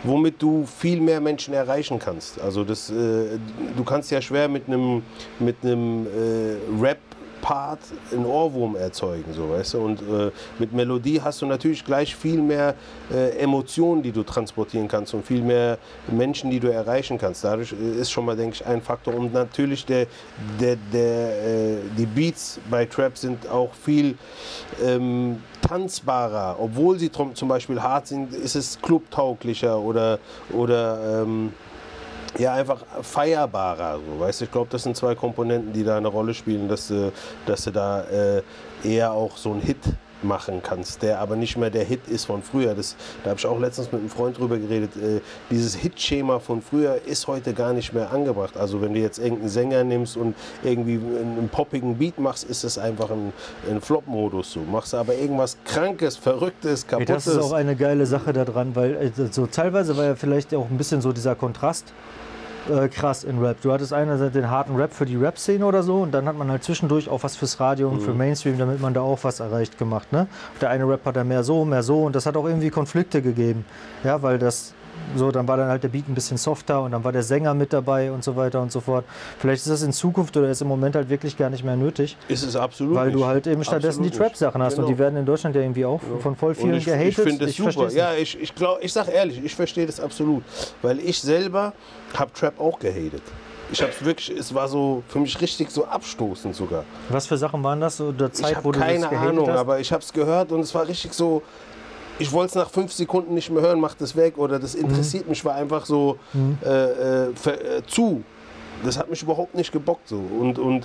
womit du viel mehr Menschen erreichen kannst. Also das, äh, du kannst ja schwer mit einem mit einem äh, Rap Part einen Ohrwurm erzeugen, so, weißt du? Und äh, mit Melodie hast du natürlich gleich viel mehr äh, Emotionen, die du transportieren kannst und viel mehr Menschen, die du erreichen kannst. Dadurch ist schon mal, denke ich, ein Faktor. Und natürlich der, der, der, äh, die Beats bei Trap sind auch viel ähm, tanzbarer. Obwohl sie zum Beispiel hart sind, ist es clubtauglicher oder, oder ähm, ja, einfach feierbarer, so, weißt du? Ich glaube, das sind zwei Komponenten, die da eine Rolle spielen, dass du, dass du da äh, eher auch so einen Hit machen kannst, der aber nicht mehr der Hit ist von früher. Das, da habe ich auch letztens mit einem Freund drüber geredet. Äh, dieses Hit-Schema von früher ist heute gar nicht mehr angebracht. Also wenn du jetzt irgendeinen Sänger nimmst und irgendwie einen, einen poppigen Beat machst, ist das einfach ein, ein Flop-Modus. So. Machst du aber irgendwas Krankes, Verrücktes, Kaputtes. Ey, das ist auch eine geile Sache daran, weil äh, so teilweise war ja vielleicht auch ein bisschen so dieser Kontrast Äh, krass in Rap. Du hattest einerseits den harten Rap für die Rap-Szene oder so und dann hat man halt zwischendurch auch was fürs Radio und mhm. für Mainstream, damit man da auch was erreicht gemacht. Ne? Der eine Rap hat da mehr so, mehr so und das hat auch irgendwie Konflikte gegeben. Ja, weil das so, dann war dann halt der Beat ein bisschen softer und dann war der Sänger mit dabei und so weiter und so fort. Vielleicht ist das in Zukunft oder ist im Moment halt wirklich gar nicht mehr nötig. Ist es absolut Weil nicht. du halt eben stattdessen absolut die Trap-Sachen hast genau. und die werden in Deutschland ja irgendwie auch ja. von voll vielen ich, gehatet. Ich finde das ich super. Ja, ich, ich, glaub, ich sag ehrlich, ich verstehe das absolut. Weil ich selber habe Trap auch gehatet. Ich hab's wirklich, es war so für mich richtig so abstoßend sogar. Was für Sachen waren das so der Zeit, ich wo du keine das gehatet Ahnung, hast? aber ich habe es gehört und es war richtig so. Ich wollte es nach fünf Sekunden nicht mehr hören, mach das weg oder das interessiert mhm. mich, war einfach so mhm. äh, äh, für, äh, zu. Das hat mich überhaupt nicht gebockt so und und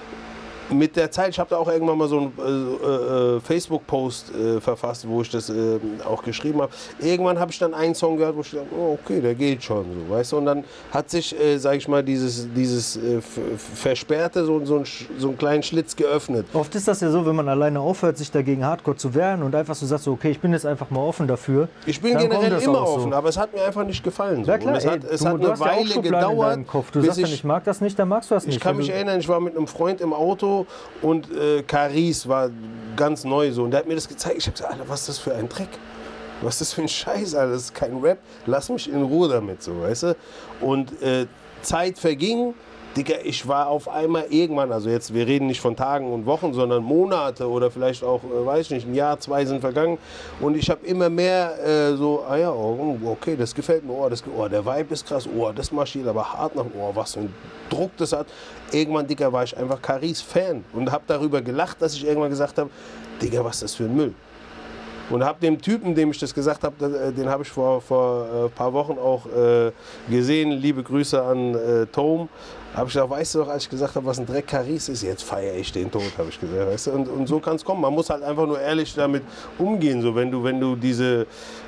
mit der Zeit, ich habe da auch irgendwann mal so einen äh, äh, Facebook-Post äh, verfasst, wo ich das äh, auch geschrieben habe. Irgendwann habe ich dann einen Song gehört, wo ich dachte, oh, okay, der geht schon, so, weißt du. Und dann hat sich, äh, sage ich mal, dieses, dieses äh, Versperrte, so, so, ein, so einen kleinen Schlitz geöffnet. Oft ist das ja so, wenn man alleine aufhört, sich dagegen hardcore zu wehren und einfach so sagt, so, okay, ich bin jetzt einfach mal offen dafür. Ich bin generell immer offen, so. Aber es hat mir einfach nicht gefallen. So. Ja, klar, und es ey, hat, es du, hat du eine hast Weile ja auch gedauert. In Kopf. Du sagst ja, ich mag das nicht, dann magst du das nicht. Ich kann mich erinnern, ich war mit einem Freund im Auto und äh, Caris war ganz neu so und der hat mir das gezeigt. Ich habe gesagt, Alter, was ist das für ein Dreck? Was ist das für ein Scheiß, Alter? Das ist kein Rap. Lass mich in Ruhe damit, so, weißt du? Und äh, Zeit verging. Digga, ich war auf einmal irgendwann, also jetzt, wir reden nicht von Tagen und Wochen, sondern Monate oder vielleicht auch, äh, weiß ich nicht, ein Jahr, zwei sind vergangen und ich habe immer mehr äh, so, ah ja, oh, okay, das gefällt mir, oh, das, oh, der Vibe ist krass, oh, das marschiert aber hart nach, oh, was für ein Druck das hat. Irgendwann, Digga, war ich einfach Caris Fan und habe darüber gelacht, dass ich irgendwann gesagt habe, Digga, was ist das für ein Müll? Und habe dem Typen, dem ich das gesagt habe, den habe ich vor ein äh, paar Wochen auch äh, gesehen, liebe Grüße an äh, Tom, habe ich gesagt, weißt du doch, als ich gesagt habe, was ein Dreck Caris ist, jetzt feiere ich den Tod, habe ich gesagt. Weißt du? und, und so kann es kommen. Man muss halt einfach nur ehrlich damit umgehen. So, wenn du, wenn du diese,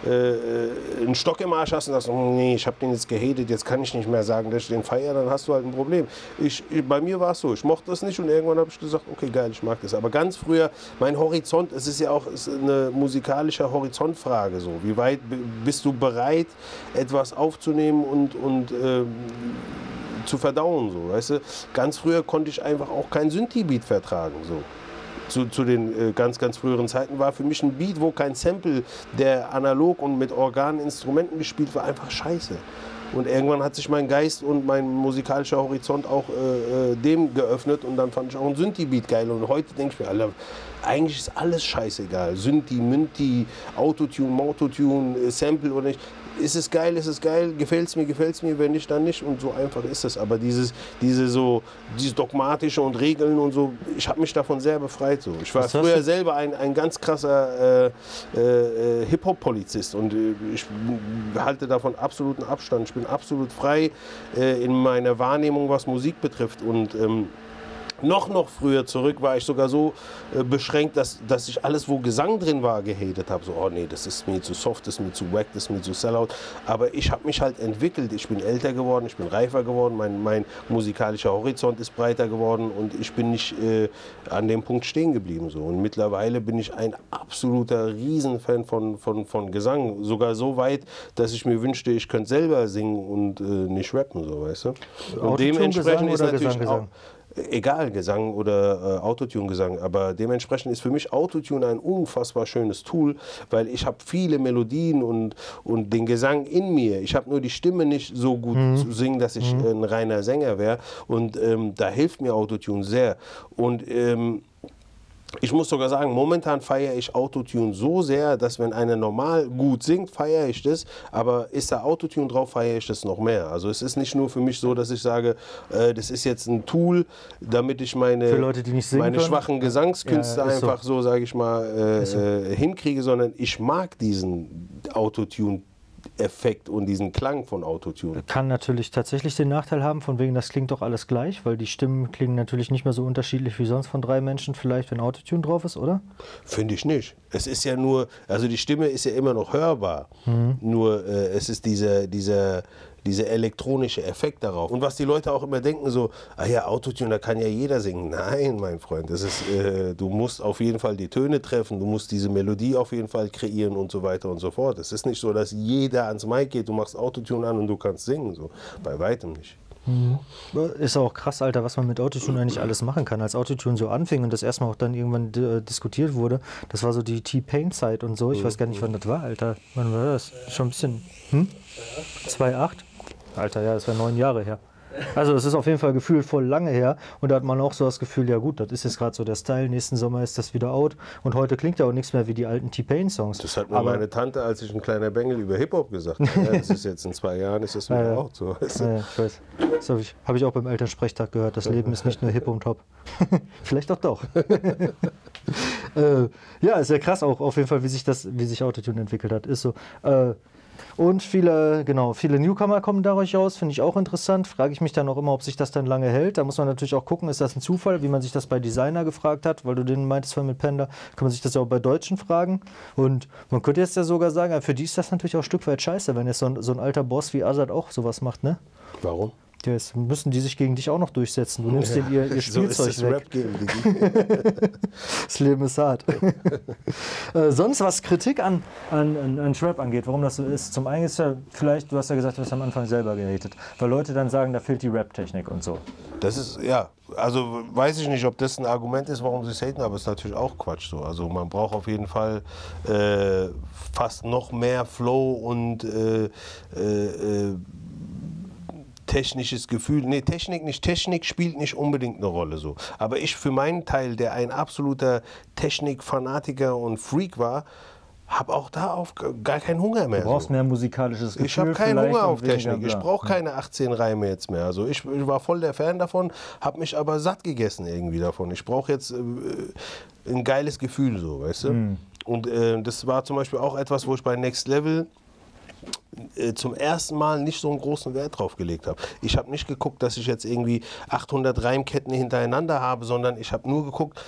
äh, einen Stock im Arsch hast und sagst, oh, nee, ich habe den jetzt gehatet, jetzt kann ich nicht mehr sagen, dass ich den feiere, dann hast du halt ein Problem. Ich, ich, bei mir war es so, ich mochte das nicht und irgendwann habe ich gesagt, okay, geil, ich mag das. Aber ganz früher, mein Horizont, es ist ja auch ist eine musikalische Horizontfrage. So. Wie weit bist du bereit, etwas aufzunehmen und, und ähm, zu verdauen, so, weißt du? Ganz früher konnte ich einfach auch kein Synthi-Beat vertragen, so. Zu, zu den äh, ganz, ganz früheren Zeiten war für mich ein Beat, wo kein Sample, der analog und mit Organinstrumenten gespielt war, einfach scheiße. Und irgendwann hat sich mein Geist und mein musikalischer Horizont auch äh, dem geöffnet und dann fand ich auch ein Synthi-Beat geil. Und heute denke ich mir, Alter, eigentlich ist alles scheißegal. Synthi, Mynthi, Autotune, Mototune, Sample oder nicht. Ist es geil, ist es geil, gefällt es mir, gefällt es mir, wenn nicht, dann nicht. Und so einfach ist es. Aber dieses, diese so, dieses Dogmatische und Regeln und so, ich habe mich davon sehr befreit. So. Ich war Was früher selber ein, ein ganz krasser äh, äh, Hip-Hop-Polizist und äh, ich halte davon absoluten Abstand. Ich bin absolut frei äh, in meiner Wahrnehmung, was Musik betrifft. Und ähm, Noch, noch früher zurück war ich sogar so äh, beschränkt, dass, dass ich alles, wo Gesang drin war, gehatet habe. So, oh nee, das ist mir zu soft, das ist mir zu wack, das ist mir zu sellout. Aber ich habe mich halt entwickelt. Ich bin älter geworden, ich bin reifer geworden, mein, mein musikalischer Horizont ist breiter geworden und ich bin nicht äh, an dem Punkt stehen geblieben. So. Und mittlerweile bin ich ein absoluter Riesenfan von, von, von Gesang. Sogar so weit, dass ich mir wünschte, ich könnte selber singen und äh, nicht rappen, so, weißt du? Und dementsprechend ist natürlich Gesang, Gesang? auch egal, Gesang oder äh, Autotune-Gesang, aber dementsprechend ist für mich Autotune ein unfassbar schönes Tool, weil ich habe viele Melodien und, und den Gesang in mir. Ich habe nur die Stimme nicht so gut mhm. zu singen, dass ich mhm. ein reiner Sänger wäre, und ähm, da hilft mir Autotune sehr. Und ähm, ich muss sogar sagen, momentan feiere ich Autotune so sehr, dass wenn einer normal gut singt, feiere ich das, aber ist da Autotune drauf, feiere ich das noch mehr. Also es ist nicht nur für mich so, dass ich sage, äh, das ist jetzt ein Tool, damit ich meine, für Leute, die nicht singen meine können. schwachen Gesangskünste ja, einfach so, so sage ich mal, äh, so. äh, hinkriege, sondern ich mag diesen Autotune Effekt und diesen Klang von Autotune. Kann natürlich tatsächlich den Nachteil haben, von wegen, das klingt doch alles gleich, weil die Stimmen klingen natürlich nicht mehr so unterschiedlich wie sonst von drei Menschen, vielleicht, wenn Autotune drauf ist, oder? Finde ich nicht. Es ist ja nur, also die Stimme ist ja immer noch hörbar, mhm. nur äh, es ist dieser, dieser, dieser elektronische Effekt darauf. Und was die Leute auch immer denken, so, ah ja, Autotune, da kann ja jeder singen. Nein, mein Freund, das ist, äh, du musst auf jeden Fall die Töne treffen, du musst diese Melodie auf jeden Fall kreieren und so weiter und so fort. Es ist nicht so, dass jeder ans Mic geht, du machst Autotune an und du kannst singen, so, bei weitem nicht. Mhm. Ist auch krass, Alter, was man mit Autotune eigentlich alles machen kann. Als Autotune so anfing und das erstmal auch dann irgendwann äh, diskutiert wurde, das war so die T-Pain-Zeit und so. Ich weiß gar nicht, wann das war, Alter. Wann war das? Schon ein bisschen, hm? zwei Komma acht? Alter, ja, das war neun Jahre her. Also es ist auf jeden Fall gefühlt voll lange her, und da hat man auch so das Gefühl, ja gut, das ist jetzt gerade so der Style, nächsten Sommer ist das wieder out, und heute klingt ja auch nichts mehr wie die alten T-Pain-Songs. Das hat mir Aber meine Tante, als ich ein kleiner Bengel über Hip-Hop gesagt habe. Ja, das ist jetzt in zwei Jahren, ist das wieder ja, out. So. Ja, ja, ich weiß. Das habe ich, hab ich auch beim Elternsprechtag gehört, das Leben ist nicht nur Hip und Hop. Vielleicht auch doch. äh, ja, ist ja krass auch auf jeden Fall, wie sich das, wie sich Autotune entwickelt hat. Ist so. Äh, Und viele, genau, viele Newcomer kommen dadurch raus, finde ich auch interessant. Frage ich mich dann auch immer, ob sich das dann lange hält. Da muss man natürlich auch gucken, ist das ein Zufall, wie man sich das bei Designer gefragt hat, weil du den meintest vorhin mit Panda, kann man sich das ja auch bei Deutschen fragen. Und man könnte jetzt ja sogar sagen, für die ist das natürlich auch ein Stück weit scheiße, wenn jetzt so ein, so ein alter Boss wie Azad auch sowas macht, ne? Warum? Jetzt müssen die sich gegen dich auch noch durchsetzen. Du nimmst ja. denen ihr, ihr Spielzeug so ist das weg. Rap das Leben ist hart. äh, sonst, was Kritik an, an, an, an Trap angeht, warum das so ist. Zum einen ist ja vielleicht, du hast ja gesagt, du hast am Anfang selber gehatet, weil Leute dann sagen, da fehlt die Rap-Technik und so. Das ist, ja, also weiß ich nicht, ob das ein Argument ist, warum sie es haten, aber es ist natürlich auch Quatsch so. Also man braucht auf jeden Fall äh, fast noch mehr Flow und äh, äh, technisches Gefühl. Nee, Technik nicht. Technik spielt nicht unbedingt eine Rolle so. Aber ich für meinen Teil, der ein absoluter Technikfanatiker und Freak war, habe auch da auf gar keinen Hunger mehr. Du brauchst so. mehr musikalisches Gefühl. Ich habe keinen Hunger auf Technik. Bla. Ich brauche keine achtzehn Reime jetzt mehr. Also ich, ich war voll der Fan davon, habe mich aber satt gegessen irgendwie davon. Ich brauche jetzt äh, ein geiles Gefühl so, weißt du? Mm. Und äh, das war zum Beispiel auch etwas, wo ich bei Next Level zum ersten Mal nicht so einen großen Wert drauf gelegt habe. Ich habe nicht geguckt, dass ich jetzt irgendwie achthundert Reimketten hintereinander habe, sondern ich habe nur geguckt,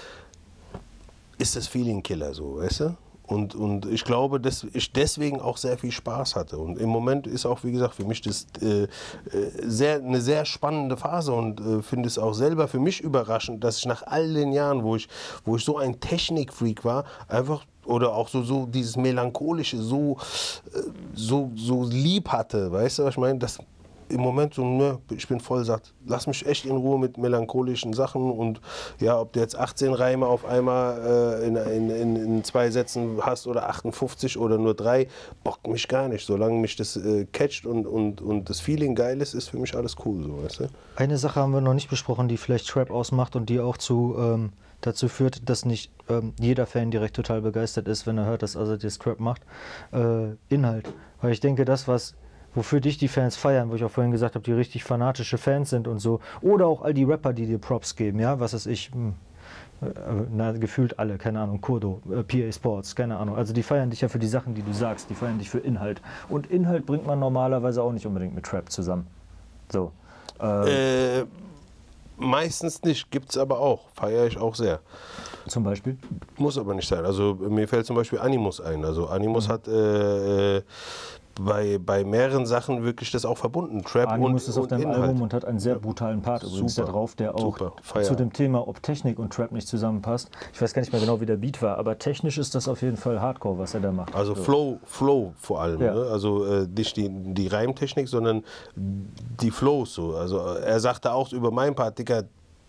ist das Feeling Killer so, weißt du? Und, und ich glaube, dass ich deswegen auch sehr viel Spaß hatte. Und im Moment ist auch, wie gesagt, für mich das äh, sehr, eine sehr spannende Phase, und äh, finde es auch selber für mich überraschend, dass ich nach all den Jahren, wo ich, wo ich so ein Technikfreak war, einfach oder auch so, so dieses Melancholische so, so, so lieb hatte, weißt du, was ich meine? Das im Moment so, ne, ich bin voll satt. Lass mich echt in Ruhe mit melancholischen Sachen, und ja, ob du jetzt achtzehn Reime auf einmal äh, in, in, in, in zwei Sätzen hast oder achtundfünfzig oder nur drei, bockt mich gar nicht. Solange mich das äh, catcht und, und, und das Feeling geil ist, ist für mich alles cool, so, weißt du? Eine Sache haben wir noch nicht besprochen, die vielleicht Trap ausmacht und die auch zu... Ähm dazu führt, dass nicht ähm, jeder Fan direkt total begeistert ist, wenn er hört, dass Azad jetzt Trap macht. Äh, Inhalt. Weil ich denke, das, was wofür dich die Fans feiern, wo ich auch vorhin gesagt habe, die richtig fanatische Fans sind und so, oder auch all die Rapper, die dir Props geben, ja, was ist ich, hm, äh, na, gefühlt alle, keine Ahnung, Kurdo, äh, P A Sports, keine Ahnung, also die feiern dich ja für die Sachen, die du sagst, die feiern dich für Inhalt. Und Inhalt bringt man normalerweise auch nicht unbedingt mit Trap zusammen. So. Äh, äh Meistens nicht, gibt es aber auch, feiere ich auch sehr. Zum Beispiel? Muss aber nicht sein. Also mir fällt zum Beispiel Animus ein. Also Animus mhm. hat äh, bei, bei mehreren Sachen wirklich das auch verbunden. Trap Animus und, ist auf und deinem Inhalt. Album und hat einen sehr brutalen Part übrigens da drauf, der auch zu dem Thema, ob Technik und Trap nicht zusammenpasst. Ich weiß gar nicht mehr genau, wie der Beat war, aber technisch ist das auf jeden Fall Hardcore, was er da macht. Also so. Flow, Flow vor allem. Ja. Ne? Also äh, nicht die, die Reimtechnik, sondern die Flows so. Also er sagte auch über meinen Part, Dicker,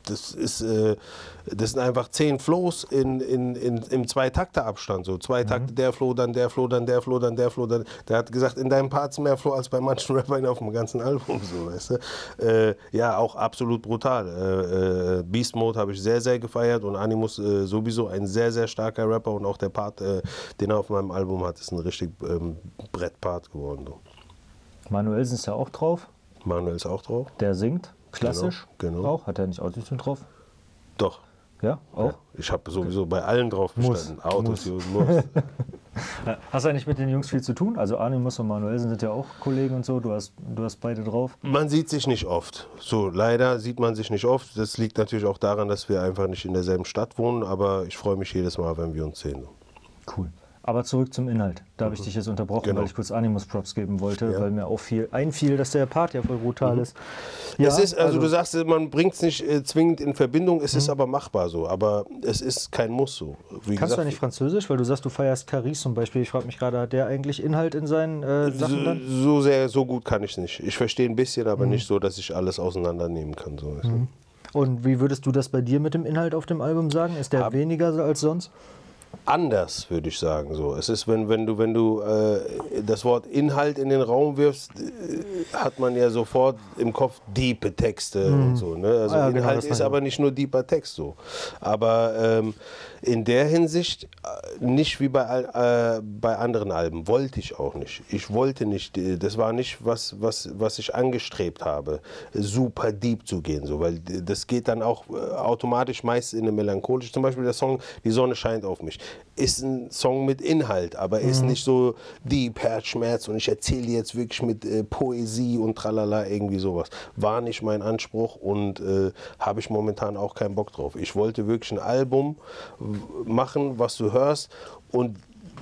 das ist, äh, das sind einfach zehn Flows in, in, in, im Zwei-Takte-Abstand. So zwei Takte, mhm. der Flow, dann der Flow, dann der Flow, dann der Flow. Dann, der hat gesagt, in deinem Part mehr Flow als bei manchen Rappern auf dem ganzen Album. So, weißt du? äh, ja, auch absolut brutal. Äh, äh, Beast Mode habe ich sehr, sehr gefeiert und Animus äh, sowieso ein sehr, sehr starker Rapper und auch der Part, äh, den er auf meinem Album hat, ist ein richtig ähm, Brettpart geworden. So. Manuelsen ist ja auch drauf. Manuel ist auch drauf. Der singt, klassisch genau, genau. auch. Hat er nicht Autotune drauf? Doch. Ja, auch? Ja, ich habe sowieso bei allen drauf bestanden. Autotune, muss. Hast du eigentlich mit den Jungs viel zu tun? Also Animus und Manuelsen sind ja auch Kollegen und so. Du hast, du hast beide drauf. Man sieht sich nicht oft. So, leider sieht man sich nicht oft. Das liegt natürlich auch daran, dass wir einfach nicht in derselben Stadt wohnen. Aber ich freue mich jedes Mal, wenn wir uns sehen. Cool. Aber zurück zum Inhalt. Da habe ich dich jetzt unterbrochen, genau. weil ich kurz Animus-Props geben wollte, ja. weil mir auch viel einfiel, dass der Part ja voll brutal mhm. ist. Ja, es ist also, also du sagst, man bringt es nicht äh, zwingend in Verbindung, es mhm. ist aber machbar so. Aber es ist kein Muss so. Wie Kannst gesagt, du nicht Französisch? Weil du sagst, du feierst Caris zum Beispiel. Ich frage mich gerade, hat der eigentlich Inhalt in seinen äh, Sachen dann? So, so sehr, so gut kann ich nicht. Ich verstehe ein bisschen, aber mhm. nicht so, dass ich alles auseinandernehmen kann. So. Mhm. Und wie würdest du das bei dir mit dem Inhalt auf dem Album sagen? Ist der Ab weniger als sonst? Anders, würde ich sagen. So. Es ist, wenn, wenn du, wenn du äh, das Wort Inhalt in den Raum wirfst, äh, hat man ja sofort im Kopf diepe Texte mhm. und so. Ne? Also ah, ja, Inhalt genau, ist aber nicht nur deeper Text so. Aber ähm, in der Hinsicht äh, nicht wie bei, äh, bei anderen Alben. Wollte ich auch nicht. Ich wollte nicht, das war nicht was, was, was ich angestrebt habe, super deep zu gehen. So. Weil das geht dann auch äh, automatisch meist in eine melancholische. Zum Beispiel der Song Die Sonne scheint auf mich. Ist ein Song mit Inhalt, aber mhm. ist nicht so deep, Herzschmerz und ich erzähle jetzt wirklich mit äh, Poesie und tralala, irgendwie sowas. War nicht mein Anspruch und äh, habe ich momentan auch keinen Bock drauf. Ich wollte wirklich ein Album machen, was du hörst und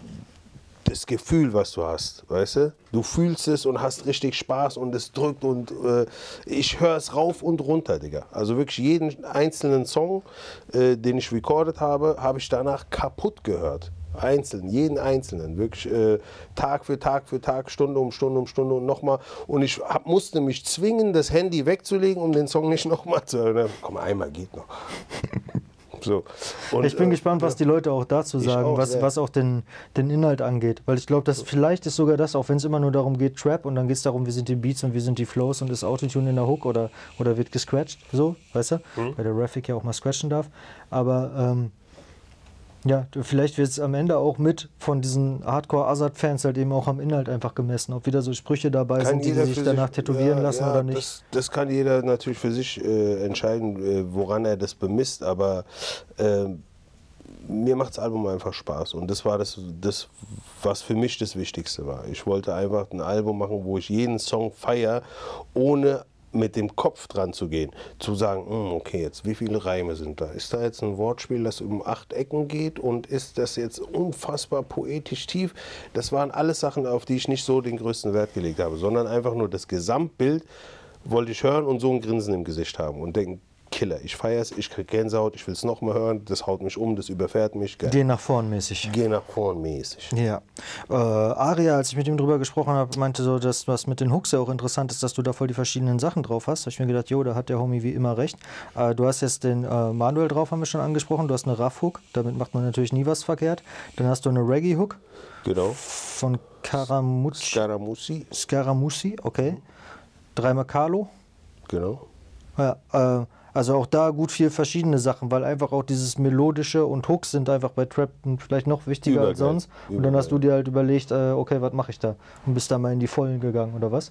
das Gefühl, was du hast, weißt du? Du fühlst es und hast richtig Spaß und es drückt und äh, ich höre es rauf und runter, Digga. Also wirklich jeden einzelnen Song, äh, den ich recorded habe, habe ich danach kaputt gehört. Einzeln, jeden einzelnen, wirklich äh, Tag für Tag für Tag, Stunde um Stunde um Stunde und nochmal. Und ich hab, musste mich zwingen, das Handy wegzulegen, um den Song nicht nochmal zu hören. Komm, einmal geht noch. So. Und, ich bin äh, gespannt, was die Leute auch dazu sagen, auch, was, ja. was auch den, den Inhalt angeht. Weil ich glaube, dass vielleicht ist sogar das, auch wenn es immer nur darum geht, Trap und dann geht es darum, wie sind die Beats und wie sind die Flows und ist Autotune in der Hook oder, oder wird gescratcht, so, weißt du? Mhm. Weil der Rafik ja auch mal scratchen darf. Aber ähm, ja, vielleicht wird es am Ende auch mit von diesen Hardcore-Azad-Fans halt eben auch am Inhalt einfach gemessen. Ob wieder so Sprüche dabei kann sind, die sich danach tätowieren ja, lassen ja, oder nicht. Das, das kann jeder natürlich für sich äh, entscheiden, äh, woran er das bemisst. Aber äh, mir macht das Album einfach Spaß. Und das war das, das, was für mich das Wichtigste war. Ich wollte einfach ein Album machen, wo ich jeden Song feiere, ohne mit dem Kopf dran zu gehen, zu sagen, okay, jetzt wie viele Reime sind da? Ist da jetzt ein Wortspiel, das um acht Ecken geht und ist das jetzt unfassbar poetisch tief? Das waren alles Sachen, auf die ich nicht so den größten Wert gelegt habe, sondern einfach nur das Gesamtbild wollte ich hören und so ein Grinsen im Gesicht haben und denken, Killer, ich feiere es, ich kriege Gänsehaut, ich will es nochmal hören, das haut mich um, das überfährt mich. Geil. Geh nach vorn mäßig. Geh nach vorn mäßig. Ja. Äh, Aria, als ich mit ihm drüber gesprochen habe, meinte so, dass was mit den Hooks ja auch interessant ist, dass du da voll die verschiedenen Sachen drauf hast. Da habe ich mir gedacht, jo, da hat der Homie wie immer recht. Äh, du hast jetzt den äh, Manuel drauf, haben wir schon angesprochen. Du hast eine Raff-Hook, damit macht man natürlich nie was verkehrt. Dann hast du eine Reggae-Hook. Genau. Von Scaramucci. Scaramucci. Scaramucci, okay. Dreimal Carlo. Genau. Ja, äh, also auch da gut viel verschiedene Sachen, weil einfach auch dieses Melodische und Hooks sind einfach bei Trap vielleicht noch wichtiger Übergeil. als sonst. Und Übergeil. Dann hast du dir halt überlegt, äh, okay, was mache ich da? Und bist da mal in die Vollen gegangen, oder was?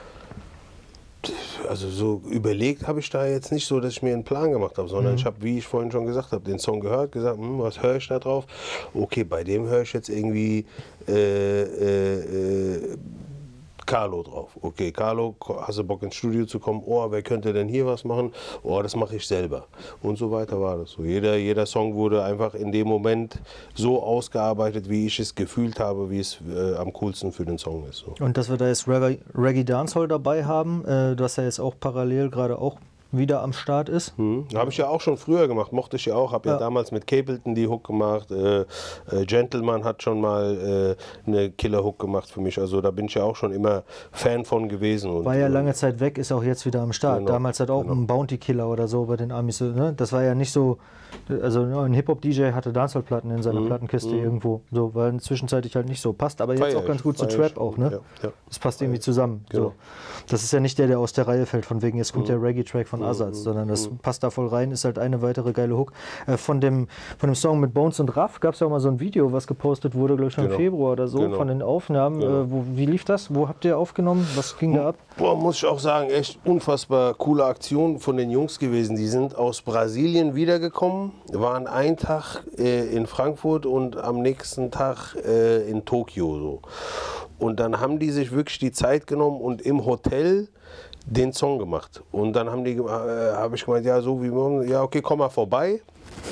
Also so überlegt habe ich da jetzt nicht so, dass ich mir einen Plan gemacht habe, sondern mhm. ich habe, wie ich vorhin schon gesagt habe, den Song gehört, gesagt, hm, was höre ich da drauf? Okay, bei dem höre ich jetzt irgendwie äh, äh, äh, Carlo drauf. Okay, Carlo, hast du Bock ins Studio zu kommen? Oh, wer könnte denn hier was machen? Oh, das mache ich selber. Und so weiter war das so. Jeder, jeder Song wurde einfach in dem Moment so ausgearbeitet, wie ich es gefühlt habe, wie es äh, am coolsten für den Song ist. So. Und dass wir da jetzt Reggae, Reggae Dancehall dabei haben, äh, du hast ja jetzt auch parallel gerade auch wieder am Start ist. Hm. Habe ich ja auch schon früher gemacht, mochte ich ja auch. Habe ja. ja damals mit Capleton die Hook gemacht. Äh, äh, Gentleman hat schon mal äh, eine Killer-Hook gemacht für mich. Also da bin ich ja auch schon immer Fan von gewesen. Und, war ja lange Zeit weg, ist auch jetzt wieder am Start. Genau, damals hat auch genau. ein Bounty-Killer oder so bei den Amis. Ne? Das war ja nicht so, also ein Hip-Hop-D J hatte Dancehall-Platten in seiner mhm. Plattenkiste mhm. irgendwo. So, war zwischenzeitlich halt nicht so. Passt aber jetzt Feier auch ganz gut zu Trap auch. Ne? Ja, ja. Das passt Feier. irgendwie zusammen. Genau. So. Das ist ja nicht der, der aus der Reihe fällt, von wegen jetzt kommt mhm. der Reggae-Track von Azad, mhm. sondern das mhm. passt da voll rein, ist halt eine weitere geile Hook. Äh, von, dem, von dem Song mit Bones und Raff gab es ja auch mal so ein Video, was gepostet wurde, glaube ich schon genau. im Februar oder so, genau. von den Aufnahmen. Genau. Äh, wo, wie lief das? Wo habt ihr aufgenommen? Was ging da ab? Boah, muss ich auch sagen, echt unfassbar coole Aktion von den Jungs gewesen. Die sind aus Brasilien wiedergekommen, waren einen Tag äh, in Frankfurt und am nächsten Tag äh, in Tokio. So. Und dann haben die sich wirklich die Zeit genommen und im Hotel den Song gemacht. Und dann haben die, äh, habe ich gemeint, ja, so wie morgen, ja, okay, komm mal vorbei.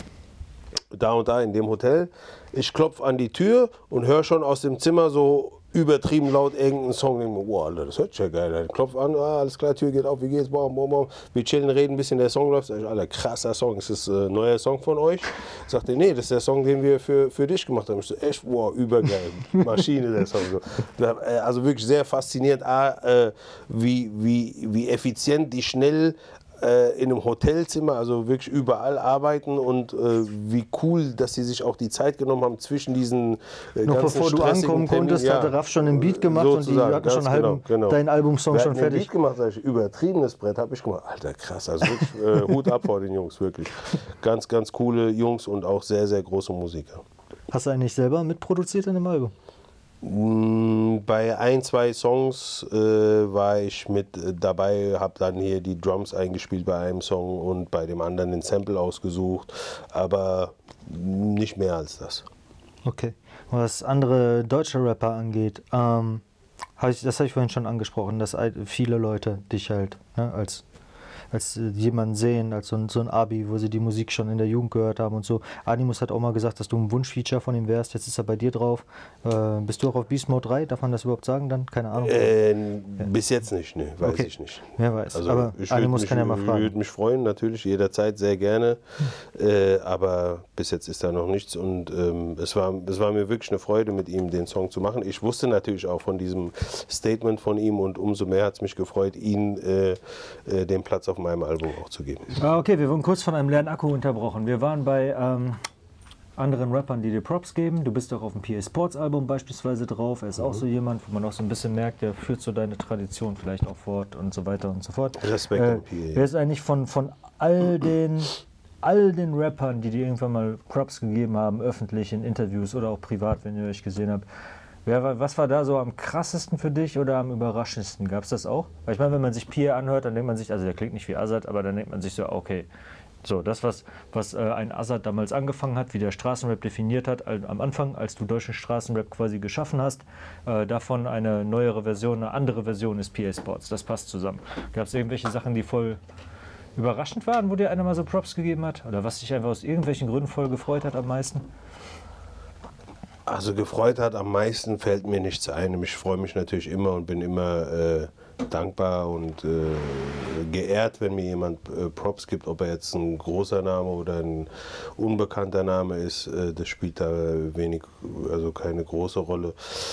Da und da in dem Hotel. Ich klopfe an die Tür und höre schon aus dem Zimmer so übertrieben laut irgendeinen Song. Ich denke mir, wow, Alter, das hört sich ja geil. Ich klopfe an, ah, alles klar, Tür geht auf, wie geht's? Bam, bam, bam. Wir chillen, reden ein bisschen, der Song läuft. Ich, Alter, krasser Song, ist das ein äh, neuer Song von euch? Ich sagte, nee, das ist der Song, den wir für, für dich gemacht haben. Ich so, echt, wow, übergeil. Maschine, der Song. So. Also wirklich sehr faszinierend, ah, äh, wie, wie, wie effizient, die schnell in einem Hotelzimmer, also wirklich überall arbeiten und äh, wie cool, dass sie sich auch die Zeit genommen haben zwischen diesen äh, noch ganzen bevor du ankommen Termin, konntest, ja, hatte Raff schon einen Beat gemacht und die hatten schon halben genau, genau. deinen Albumsong Wir schon fertig. Einen Beat gemacht, sag ich, übertriebenes Brett habe ich gemacht. Alter, krass, also wirklich, äh, Hut ab vor den Jungs, wirklich. Ganz, ganz coole Jungs und auch sehr, sehr große Musiker. Hast du eigentlich selber mitproduziert in dem Album? Bei ein, zwei Songs äh, war ich mit dabei, habe dann hier die Drums eingespielt bei einem Song und bei dem anderen den Sample ausgesucht, aber nicht mehr als das. Okay. Was andere deutsche Rapper angeht, ähm, hab ich, das habe ich vorhin schon angesprochen, dass viele Leute dich halt ne, als als jemanden sehen, als so ein, so ein Abi, wo sie die Musik schon in der Jugend gehört haben und so. Animus hat auch mal gesagt, dass du ein Wunschfeature von ihm wärst, jetzt ist er bei dir drauf. Äh, bist du auch auf Beast Mode drei? Darf man das überhaupt sagen dann? Keine Ahnung. Äh, ja. Bis jetzt nicht, ne, weiß okay. ich nicht. Wer weiß, also aber Animus mich, kann ja mal fragen. Ich würde mich freuen, natürlich, jederzeit, sehr gerne, hm. äh, aber bis jetzt ist da noch nichts und ähm, es, war, es war mir wirklich eine Freude, mit ihm den Song zu machen. Ich wusste natürlich auch von diesem Statement von ihm und umso mehr hat es mich gefreut, ihn äh, äh, den Platz auf meinem Album auch zu geben. Ah, okay, wir wurden kurz von einem leeren Akku unterbrochen. Wir waren bei ähm, anderen Rappern, die dir Props geben. Du bist auch auf dem P A Sports Album beispielsweise drauf. Er ist mhm. auch so jemand, wo man auch so ein bisschen merkt, der führt so deine Tradition vielleicht auch fort und so weiter und so fort. Respekt äh, an P A. Wer ist eigentlich von, von all den all den Rappern, die dir irgendwann mal Props gegeben haben, öffentlich in Interviews oder auch privat, wenn ihr euch gesehen habt, wer, was war da so am krassesten für dich oder am überraschendsten? Gab es das auch? Weil ich meine, wenn man sich P A anhört, dann denkt man sich, also der klingt nicht wie Azad, aber dann denkt man sich so, okay, so das, was, was äh, ein Azad damals angefangen hat, wie der Straßenrap definiert hat, all, am Anfang, als du deutschen Straßenrap quasi geschaffen hast, äh, davon eine neuere Version, eine andere Version ist P A Sports. Das passt zusammen. Gab es irgendwelche Sachen, die voll überraschend waren, wo dir einer mal so Props gegeben hat? Oder was dich einfach aus irgendwelchen Gründen voll gefreut hat am meisten? Also gefreut hat am meisten fällt mir nichts ein. Ich freue mich natürlich immer und bin immer äh, dankbar und äh, geehrt, wenn mir jemand äh, Props gibt, ob er jetzt ein großer Name oder ein unbekannter Name ist. Äh, das spielt da wenig, also keine große Rolle.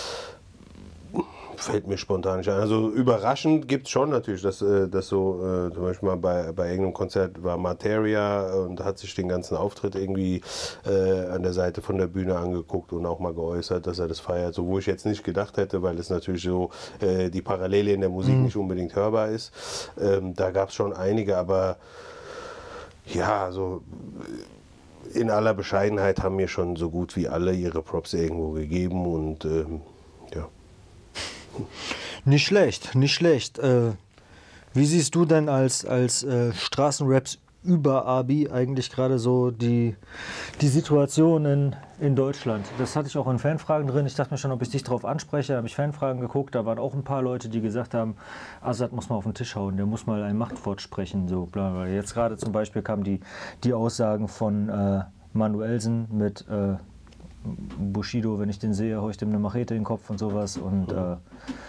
Fällt mir spontan nicht ein. Also überraschend gibt es schon natürlich, dass, dass so äh, zum Beispiel mal bei, bei irgendeinem Konzert war Materia und hat sich den ganzen Auftritt irgendwie äh, an der Seite von der Bühne angeguckt und auch mal geäußert, dass er das feiert. So, wo ich jetzt nicht gedacht hätte, weil es natürlich so äh, die Parallele in der Musik mhm. nicht unbedingt hörbar ist. Ähm, da gab es schon einige, aber ja, also in aller Bescheidenheit haben mir schon so gut wie alle ihre Props irgendwo gegeben und ähm, ja. Nicht schlecht, nicht schlecht. Äh, wie siehst du denn als, als äh, Straßenraps über Abi eigentlich gerade so die, die Situation in, in Deutschland? Das hatte ich auch in Fanfragen drin. Ich dachte mir schon, ob ich dich darauf anspreche. Da habe ich Fanfragen geguckt. Da waren auch ein paar Leute, die gesagt haben, Azad muss mal auf den Tisch hauen, der muss mal ein Machtwort sprechen. So, bla bla. Jetzt gerade zum Beispiel kamen die, die Aussagen von äh, Manuelsen mit äh, Bushido, wenn ich den sehe, haue ich dem eine Machete in den Kopf und sowas. Und äh,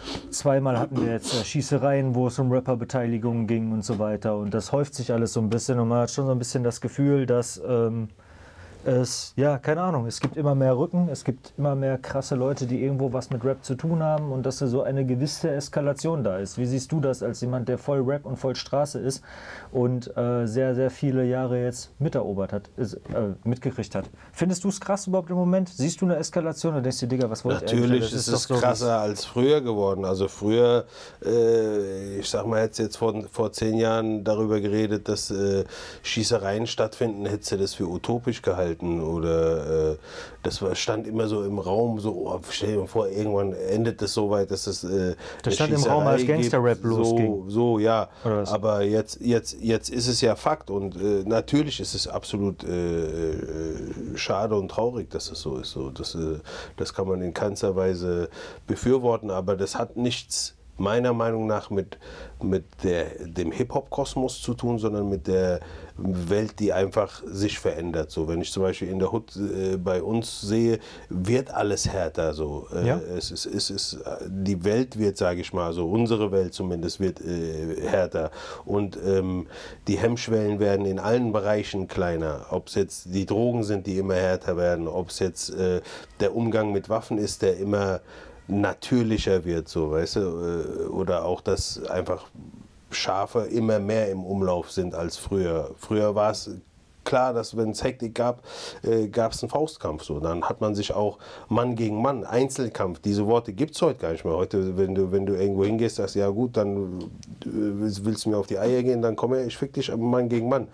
Zweimal hatten wir jetzt äh, Schießereien, wo es um Rapper-Beteiligungen ging und so weiter. Und das häuft sich alles so ein bisschen und man hat schon so ein bisschen das Gefühl, dass ähm, es, ja, keine Ahnung, es gibt immer mehr Rücken, es gibt immer mehr krasse Leute, die irgendwo was mit Rap zu tun haben und dass da so eine gewisse Eskalation da ist. Wie siehst du das als jemand, der voll Rap und voll Straße ist und äh, sehr, sehr viele Jahre jetzt miterobert hat, ist, äh, mitgekriegt hat? Findest du es krass überhaupt im Moment? Siehst du eine Eskalation oder denkst du, Digga, was wollt ihr eigentlich? Natürlich ist es krasser als früher geworden. Also früher, äh, ich sag mal, hättest jetzt vor, vor zehn Jahren darüber geredet, dass äh, Schießereien stattfinden, hättest du das für utopisch gehalten. Oder äh, das war, stand immer so im Raum, so, oh, stell dir mal vor, irgendwann endet es so weit, dass es äh, das stand im Raum, als Gangster-Rap losging. So, so ja, aber jetzt, jetzt, jetzt ist es ja Fakt und äh, natürlich ist es absolut äh, schade und traurig, dass es so ist. So, das, äh, das kann man in keinster Weise befürworten, aber das hat nichts meiner Meinung nach mit, mit der, dem Hip-Hop-Kosmos zu tun, sondern mit der Welt, die einfach sich verändert. So, wenn ich zum Beispiel in der Hood äh, bei uns sehe, wird alles härter. So. Äh, ja. es ist, es ist, die Welt wird, sage ich mal, so unsere Welt zumindest, wird äh, härter. Und ähm, die Hemmschwellen werden in allen Bereichen kleiner. Ob es jetzt die Drogen sind, die immer härter werden, ob es jetzt äh, der Umgang mit Waffen ist, der immer natürlicher wird, so, weißt du, oder auch, dass einfach Schafe immer mehr im Umlauf sind als früher. Früher war es klar, dass wenn es Hektik gab, äh, gab es einen Faustkampf, so. Dann hat man sich auch Mann gegen Mann, Einzelkampf, diese Worte gibt es heute gar nicht mehr. Heute, wenn du, wenn du irgendwo hingehst, sagst, ja gut, dann willst du mir auf die Eier gehen, dann komm her, ich fick dich, Mann gegen Mann.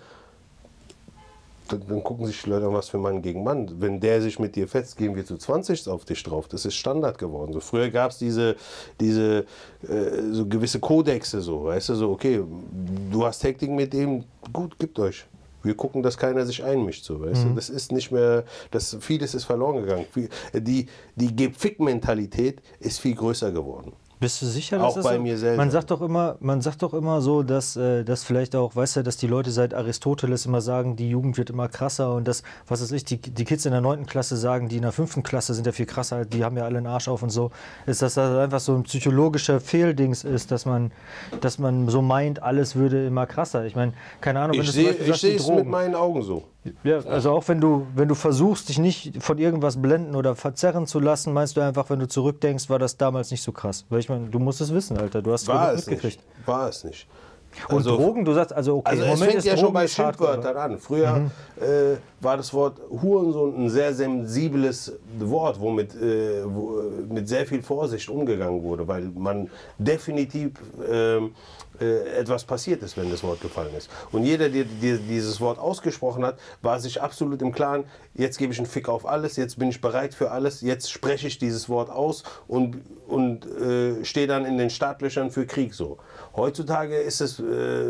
Dann gucken sich die Leute an, was für Mann gegen Mann. Wenn der sich mit dir fetzt, gehen wir zu zwanzig auf dich drauf. Das ist Standard geworden. So, früher gab es diese, diese äh, so gewisse Kodexe, so, weißt du, so, okay, du hast Hektik mit dem, gut, gibt euch. Wir gucken, dass keiner sich einmischt, so, weißt mhm. du. Das ist nicht mehr, das, vieles ist verloren gegangen. Die, die Gib-Fick-Mentalität ist viel größer geworden. Bist du sicher, dass auch das bei so? mir selber. Man sagt doch immer, man sagt doch immer so, dass, äh, dass vielleicht auch, weißt du, dass die Leute seit Aristoteles immer sagen, die Jugend wird immer krasser und das, was weiß ich, die, die Kids in der neunten Klasse sagen, die in der fünften Klasse sind ja viel krasser, die haben ja alle einen Arsch auf und so. Ist das also einfach so ein psychologischer Fehldings ist, dass man, dass man so meint, alles würde immer krasser. Ich meine, keine Ahnung, wenn ich du sehe, ich sehe es mit meinen Augen so. Ja, also auch wenn du, wenn du versuchst, dich nicht von irgendwas blenden oder verzerren zu lassen, meinst du einfach, wenn du zurückdenkst, war das damals nicht so krass. Weil ich meine, du musst es wissen, Alter. Du hast war es mitgekriegt. Nicht. War es nicht. Und also, Drogen, du sagst, also okay, also im es Moment fängt ist ja Drogen schon bei Schimpfwörtern an. Früher mhm. äh, war das Wort Hurensohn ein sehr sensibles Wort, womit äh, wo, mit sehr viel Vorsicht umgegangen wurde, weil man definitiv äh, äh, etwas passiert ist, wenn das Wort gefallen ist. Und jeder, der, der dieses Wort ausgesprochen hat, war sich absolut im Klaren, jetzt gebe ich einen Fick auf alles, jetzt bin ich bereit für alles, jetzt spreche ich dieses Wort aus und, und äh, stehe dann in den Startlöchern für Krieg. So. Heutzutage ist es äh,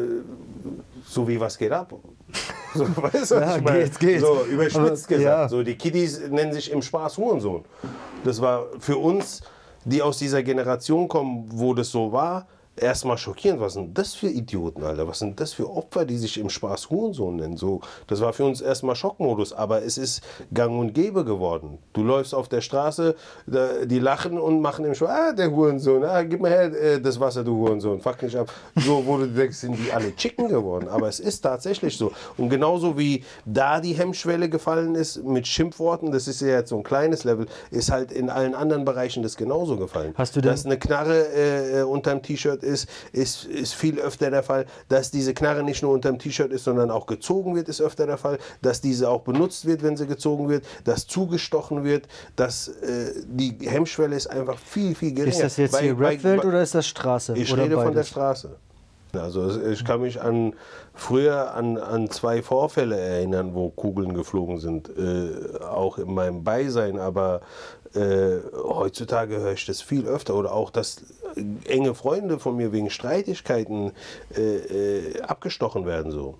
so wie was geht ab. So, weißt du, ja, ich mein, geht's, geht's. So überspitzt Aber, gesagt. ja. So, die Kiddies nennen sich im Spaß Hurensohn. Das war für uns, die aus dieser Generation kommen, wo das so war, erstmal schockierend. Was sind das für Idioten, Alter? Was sind das für Opfer, die sich im Spaß Hurensohn nennen? So, das war für uns erstmal Schockmodus, aber es ist gang und gäbe geworden. Du läufst auf der Straße, die lachen und machen im Spaß, ah, der Hurensohn, ah, gib mir her das Wasser, du Hurensohn, fuck nicht ab. So, wo du denkst, sind die alle Chicken geworden. Aber es ist tatsächlich so. Und genauso wie da die Hemmschwelle gefallen ist mit Schimpfworten, das ist ja jetzt so ein kleines Level, ist halt in allen anderen Bereichen das genauso gefallen. Hast du denn Dass eine Knarre äh, unterm T-Shirt ist, ist, ist viel öfter der Fall. Dass diese Knarre nicht nur unterm T-Shirt ist, sondern auch gezogen wird, ist öfter der Fall. Dass diese auch benutzt wird, wenn sie gezogen wird. Dass zugestochen wird. Dass äh, die Hemmschwelle ist einfach viel, viel geringer. Ist das jetzt bei, hier Rap-Welt oder ist das Straße? Ich oder rede beides? Von der Straße. Also ich kann mich an früher an, an zwei Vorfälle erinnern, wo Kugeln geflogen sind, äh, auch in meinem Beisein, aber äh, heutzutage höre ich das viel öfter oder auch, dass enge Freunde von mir wegen Streitigkeiten äh, äh, abgestochen werden. So.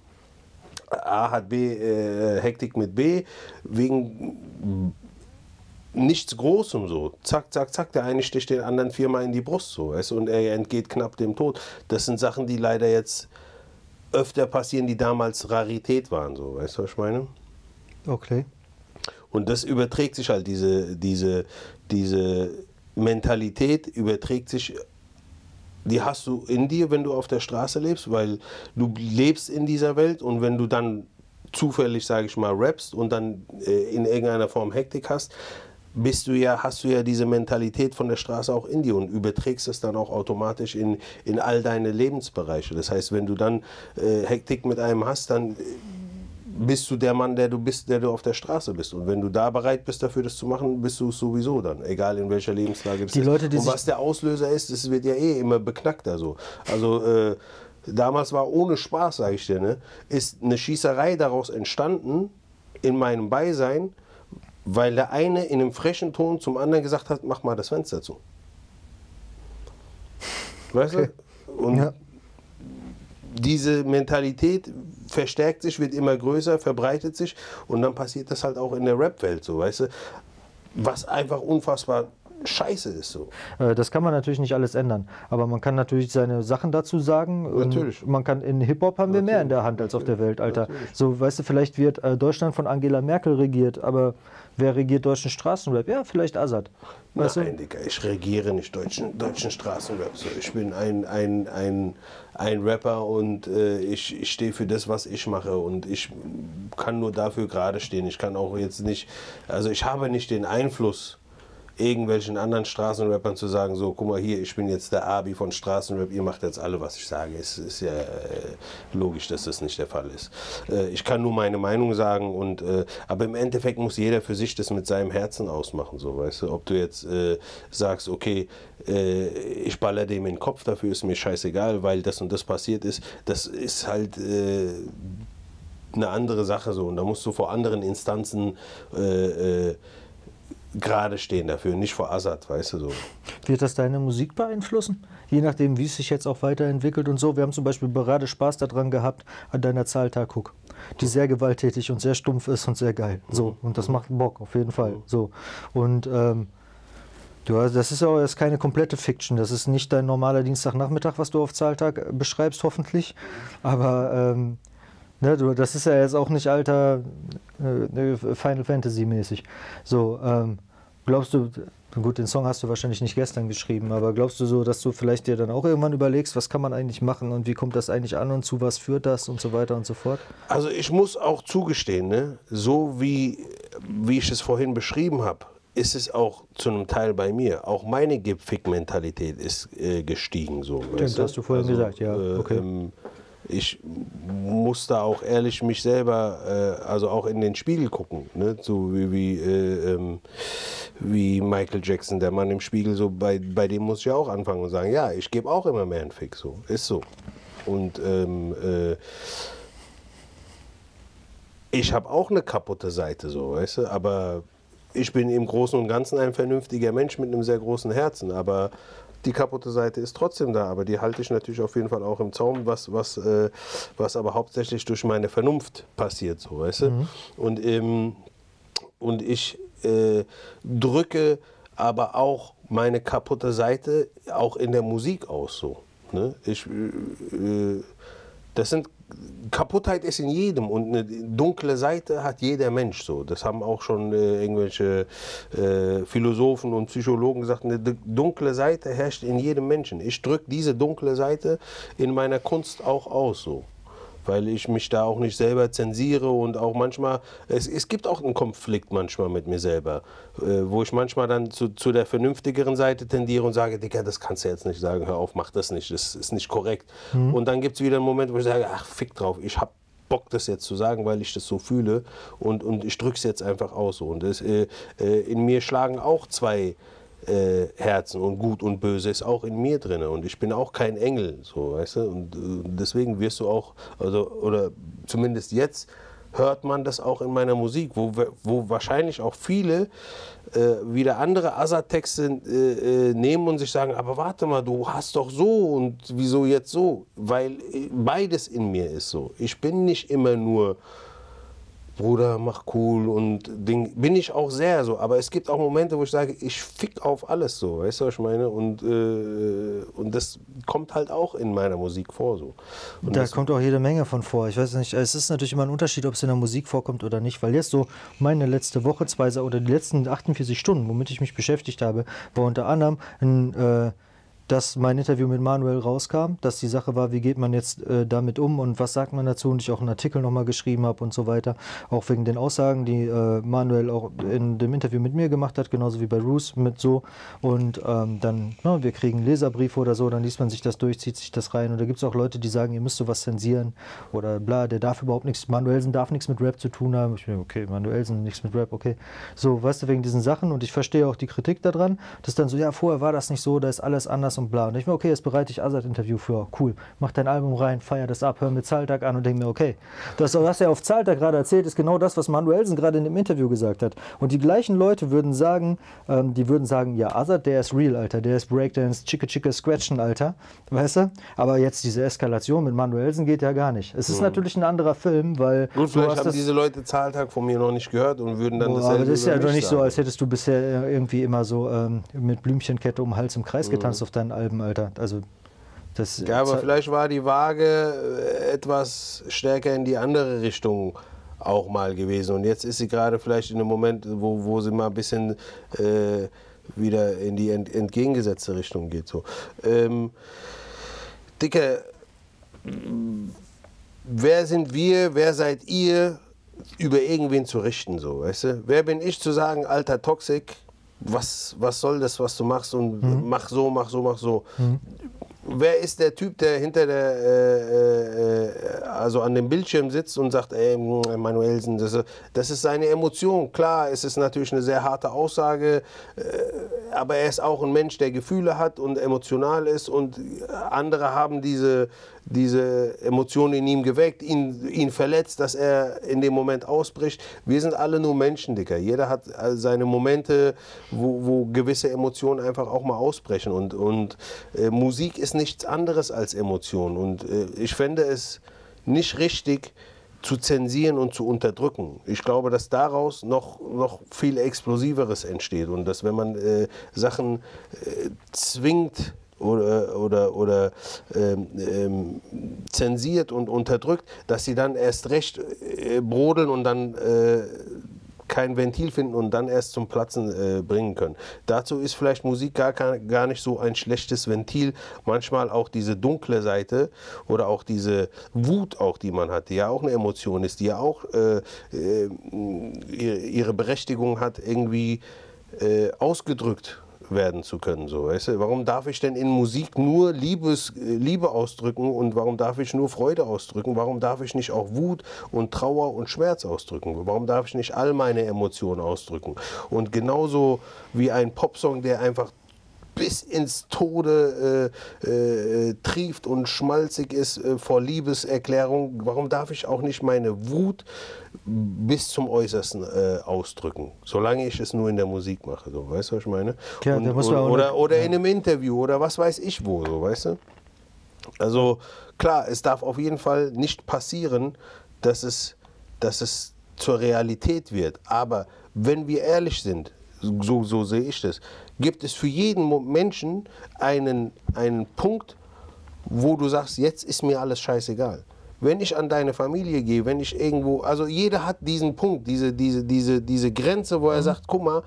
A hat B, äh, Hektik mit B, wegen nichts Großem so. Zack, zack, zack, der eine sticht den anderen viermal in die Brust so, weißt du, und er entgeht knapp dem Tod. Das sind Sachen, die leider jetzt öfter passieren, die damals Rarität waren, so, weißt du, was ich meine? Okay. Und das überträgt sich halt, diese, diese, diese Mentalität überträgt sich, die hast du in dir, wenn du auf der Straße lebst, weil du lebst in dieser Welt und wenn du dann zufällig, sage ich mal, rappst und dann äh, in irgendeiner Form Hektik hast, bist du ja, hast du ja diese Mentalität von der Straße auch in dir und überträgst es dann auch automatisch in, in all deine Lebensbereiche. Das heißt, wenn du dann äh, Hektik mit einem hast, dann bist du der Mann, der du bist, der du auf der Straße bist. Und wenn du da bereit bist dafür, das zu machen, bist du es sowieso dann, egal in welcher Lebenslage das Die ist. Leute, die und was der Auslöser ist, das wird ja eh immer beknackter so. Also äh, damals war ohne Spaß, sage ich dir, ne, ist eine Schießerei daraus entstanden, in meinem Beisein, weil der eine in einem frechen Ton zum anderen gesagt hat, mach mal das Fenster zu. Weißt okay. du? Und ja. diese Mentalität verstärkt sich, wird immer größer, verbreitet sich und dann passiert das halt auch in der Rap-Welt so, weißt du? Was einfach unfassbar scheiße ist so. Das kann man natürlich nicht alles ändern, aber man kann natürlich seine Sachen dazu sagen. Natürlich. Man kann, in Hip-Hop haben wir natürlich. mehr in der Hand als natürlich. auf der Welt, Alter. Natürlich. So, weißt du, vielleicht wird äh, Deutschland von Angela Merkel regiert, aber wer regiert deutschen Straßenrap? Ja, vielleicht Azad. Weißt Nein, du? Digga, ich regiere nicht deutschen, deutschen Straßenrap. So, ich bin ein, ein, ein, ein Rapper und äh, ich, ich stehe für das, was ich mache und ich kann nur dafür gerade stehen. Ich kann auch jetzt nicht, also ich habe nicht den Einfluss, irgendwelchen anderen Straßenrappern zu sagen, so, guck mal hier, ich bin jetzt der Abi von Straßenrap, ihr macht jetzt alle, was ich sage. Es ist ja äh, logisch, dass das nicht der Fall ist. Äh, ich kann nur meine Meinung sagen, und, äh, aber im Endeffekt muss jeder für sich das mit seinem Herzen ausmachen, so, weißt du. Ob du jetzt äh, sagst, okay, äh, ich baller dem in den Kopf, dafür ist mir scheißegal, weil das und das passiert ist, das ist halt äh, eine andere Sache so. Und da musst du vor anderen Instanzen äh, äh, gerade stehen dafür, nicht vor Azad, weißt du so. Wird das deine Musik beeinflussen? Je nachdem, wie es sich jetzt auch weiterentwickelt und so. Wir haben zum Beispiel gerade Spaß daran gehabt, an deiner Zahl Takuk, die sehr gewalttätig und sehr stumpf ist und sehr geil. So, und das macht Bock, auf jeden Fall. So. Und ähm, du, das ist ja auch jetzt keine komplette Fiction. Das ist nicht dein normaler Dienstagnachmittag, was du auf Zahltag beschreibst, hoffentlich. Aber ähm, ne, du, das ist ja jetzt auch nicht alter äh, Final Fantasy mäßig. So, ähm, glaubst du, gut, den Song hast du wahrscheinlich nicht gestern geschrieben, aber glaubst du so, dass du vielleicht dir dann auch irgendwann überlegst, was kann man eigentlich machen und wie kommt das eigentlich an und zu was führt das und so weiter und so fort? Also ich muss auch zugestehen, ne, so wie, wie ich es vorhin beschrieben habe, ist es auch zu einem Teil bei mir. Auch meine Gib-Fick-Mentalität ist äh, gestiegen. So, Stimmt, hast du vorhin also, gesagt, ja. Okay. Ähm, ich muss da auch ehrlich mich selber, äh, also auch in den Spiegel gucken, ne? So wie, wie, äh, ähm, wie Michael Jackson, der Mann im Spiegel, so bei, bei dem muss ich auch anfangen und sagen, ja, ich gebe auch immer mehr einen Fick, so, ist so. Und ähm, äh, ich habe auch eine kaputte Seite, so, weißt du, aber ich bin im Großen und Ganzen ein vernünftiger Mensch mit einem sehr großen Herzen, aber die kaputte Seite ist trotzdem da, aber die halte ich natürlich auf jeden Fall auch im Zaum, was, was, äh, was aber hauptsächlich durch meine Vernunft passiert, so, weißt du? Mhm. Und, ähm, und ich äh, drücke aber auch meine kaputte Seite auch in der Musik aus, so. Ne? Ich, äh, das sind Kaputtheit ist in jedem und eine dunkle Seite hat jeder Mensch so. Das haben auch schon äh, irgendwelche äh, Philosophen und Psychologen gesagt. Eine dunkle Seite herrscht in jedem Menschen. Ich drücke diese dunkle Seite in meiner Kunst auch aus so. Weil ich mich da auch nicht selber zensiere und auch manchmal, es, es gibt auch einen Konflikt manchmal mit mir selber, äh, wo ich manchmal dann zu, zu der vernünftigeren Seite tendiere und sage, Digga, das kannst du jetzt nicht sagen, hör auf, mach das nicht, das ist nicht korrekt. Mhm. Und dann gibt es wieder einen Moment, wo ich sage, ach, fick drauf, ich hab Bock, das jetzt zu sagen, weil ich das so fühle und, und ich drück's jetzt einfach aus. So. Und das, äh, äh, in mir schlagen auch zwei Äh, Herzen und Gut und Böse ist auch in mir drin und ich bin auch kein Engel, so, weißt du, und äh, deswegen wirst du auch, also, oder zumindest jetzt hört man das auch in meiner Musik, wo, wo wahrscheinlich auch viele äh, wieder andere Azad-Texte äh, äh, nehmen und sich sagen, aber warte mal, du hast doch so und wieso jetzt so, weil beides in mir ist so. Ich bin nicht immer nur Bruder, mach cool und Ding. Bin ich auch sehr so. Aber es gibt auch Momente, wo ich sage, ich fick auf alles so. Weißt du, was ich meine? Und, äh, und das kommt halt auch in meiner Musik vor. So. Und Da das, kommt auch jede Menge von vor. Ich weiß nicht, es ist natürlich immer ein Unterschied, ob es in der Musik vorkommt oder nicht, weil jetzt so meine letzte Woche, zwei Sa- oder die letzten achtundvierzig Stunden, womit ich mich beschäftigt habe, war unter anderem ein, äh, dass mein Interview mit Manuel rauskam, dass die Sache war, wie geht man jetzt äh, damit um und was sagt man dazu, und ich auch einen Artikel nochmal geschrieben habe und so weiter, auch wegen den Aussagen, die äh, Manuel auch in dem Interview mit mir gemacht hat, genauso wie bei Roos mit so, und ähm, dann, na, wir kriegen Leserbriefe oder so, dann liest man sich das durch, zieht sich das rein, und da gibt es auch Leute, die sagen, ihr müsst sowas zensieren oder bla, der darf überhaupt nichts, Manuelsen darf nichts mit Rap zu tun haben. Ich bin, okay, Manuelsen, nichts mit Rap, okay. So, weißt du, wegen diesen Sachen, und ich verstehe auch die Kritik daran, dass dann so, ja, vorher war das nicht so, da ist alles anders und bla. Und ich mir, okay, jetzt bereite ich Azad-Interview für, cool, mach dein Album rein, feier das ab, hör mir Zahltag an und denk mir, okay, das, was er auf Zahltag gerade erzählt, ist genau das, was Manuelsen gerade in dem Interview gesagt hat. Und die gleichen Leute würden sagen, ähm, die würden sagen, ja, Azad, der ist real, Alter, der ist Breakdance, Chicka Chicka Scratchen, Alter, weißt du? Aber jetzt diese Eskalation mit Manuelsen geht ja gar nicht. Es ist mhm. natürlich ein anderer Film, weil... Gut, vielleicht haben diese Leute Zahltag von mir noch nicht gehört und würden dann boah, dasselbe aber das ist ja doch nicht sagen. so, als hättest du bisher irgendwie immer so ähm, mit Blümchenkette um den Hals im Kreis getanzt mhm. auf deinen Alben, Alter. Also das, ja, aber vielleicht war die Waage etwas stärker in die andere Richtung auch mal gewesen. Und jetzt ist sie gerade vielleicht in einem Moment, wo, wo sie mal ein bisschen äh, wieder in die ent, entgegengesetzte Richtung geht. So. Ähm, Dicke, wer sind wir, wer seid ihr, über irgendwen zu richten? So, weißt du? Wer bin ich zu sagen, alter Toxic, was, was soll das, was du machst, und mhm. mach so, mach so, mach so. Mhm. Wer ist der Typ, der hinter der, äh, äh, also an dem Bildschirm sitzt und sagt, ey, Manuelsen, das, das ist seine Emotion. Klar, es ist natürlich eine sehr harte Aussage, äh, aber er ist auch ein Mensch, der Gefühle hat und emotional ist, und andere haben diese, diese Emotionen in ihm geweckt, ihn, ihn verletzt, dass er in dem Moment ausbricht. Wir sind alle nur Menschen, Dicker. Jeder hat seine Momente, wo, wo gewisse Emotionen einfach auch mal ausbrechen, und, und äh, Musik ist nichts anderes als Emotion, und äh, ich fände es nicht richtig zu zensieren und zu unterdrücken. Ich glaube, dass daraus noch, noch viel Explosiveres entsteht, und dass, wenn man äh, Sachen äh, zwingt oder, oder, oder ähm, ähm, zensiert und unterdrückt, dass sie dann erst recht äh, brodeln und dann äh, kein Ventil finden und dann erst zum Platzen äh, bringen können. Dazu ist vielleicht Musik gar, gar nicht so ein schlechtes Ventil. Manchmal auch diese dunkle Seite oder auch diese Wut, auch, die man hat, die ja auch eine Emotion ist, die ja auch äh, äh, ihre Berechtigung hat, irgendwie äh, ausgedrückt werden zu können. So, weißt du? Warum darf ich denn in Musik nur Liebes, Liebe ausdrücken, und warum darf ich nur Freude ausdrücken? Warum darf ich nicht auch Wut und Trauer und Schmerz ausdrücken? Warum darf ich nicht all meine Emotionen ausdrücken? Und genauso wie ein Popsong, der einfach bis ins Tode äh, äh, trieft und schmalzig ist äh, vor Liebeserklärung, warum darf ich auch nicht meine Wut bis zum Äußersten äh, ausdrücken, solange ich es nur in der Musik mache, so, weißt du, was ich meine? Ja, und, da muss und, man oder noch, oder ja. in einem Interview oder was weiß ich wo, so, weißt du? Also klar, es darf auf jeden Fall nicht passieren, dass es, dass es zur Realität wird, aber wenn wir ehrlich sind, so, so sehe ich das, gibt es für jeden Menschen einen, einen Punkt, wo du sagst, jetzt ist mir alles scheißegal. Wenn ich an deine Familie gehe, wenn ich irgendwo, also jeder hat diesen Punkt, diese, diese, diese, diese Grenze, wo er sagt, guck mal,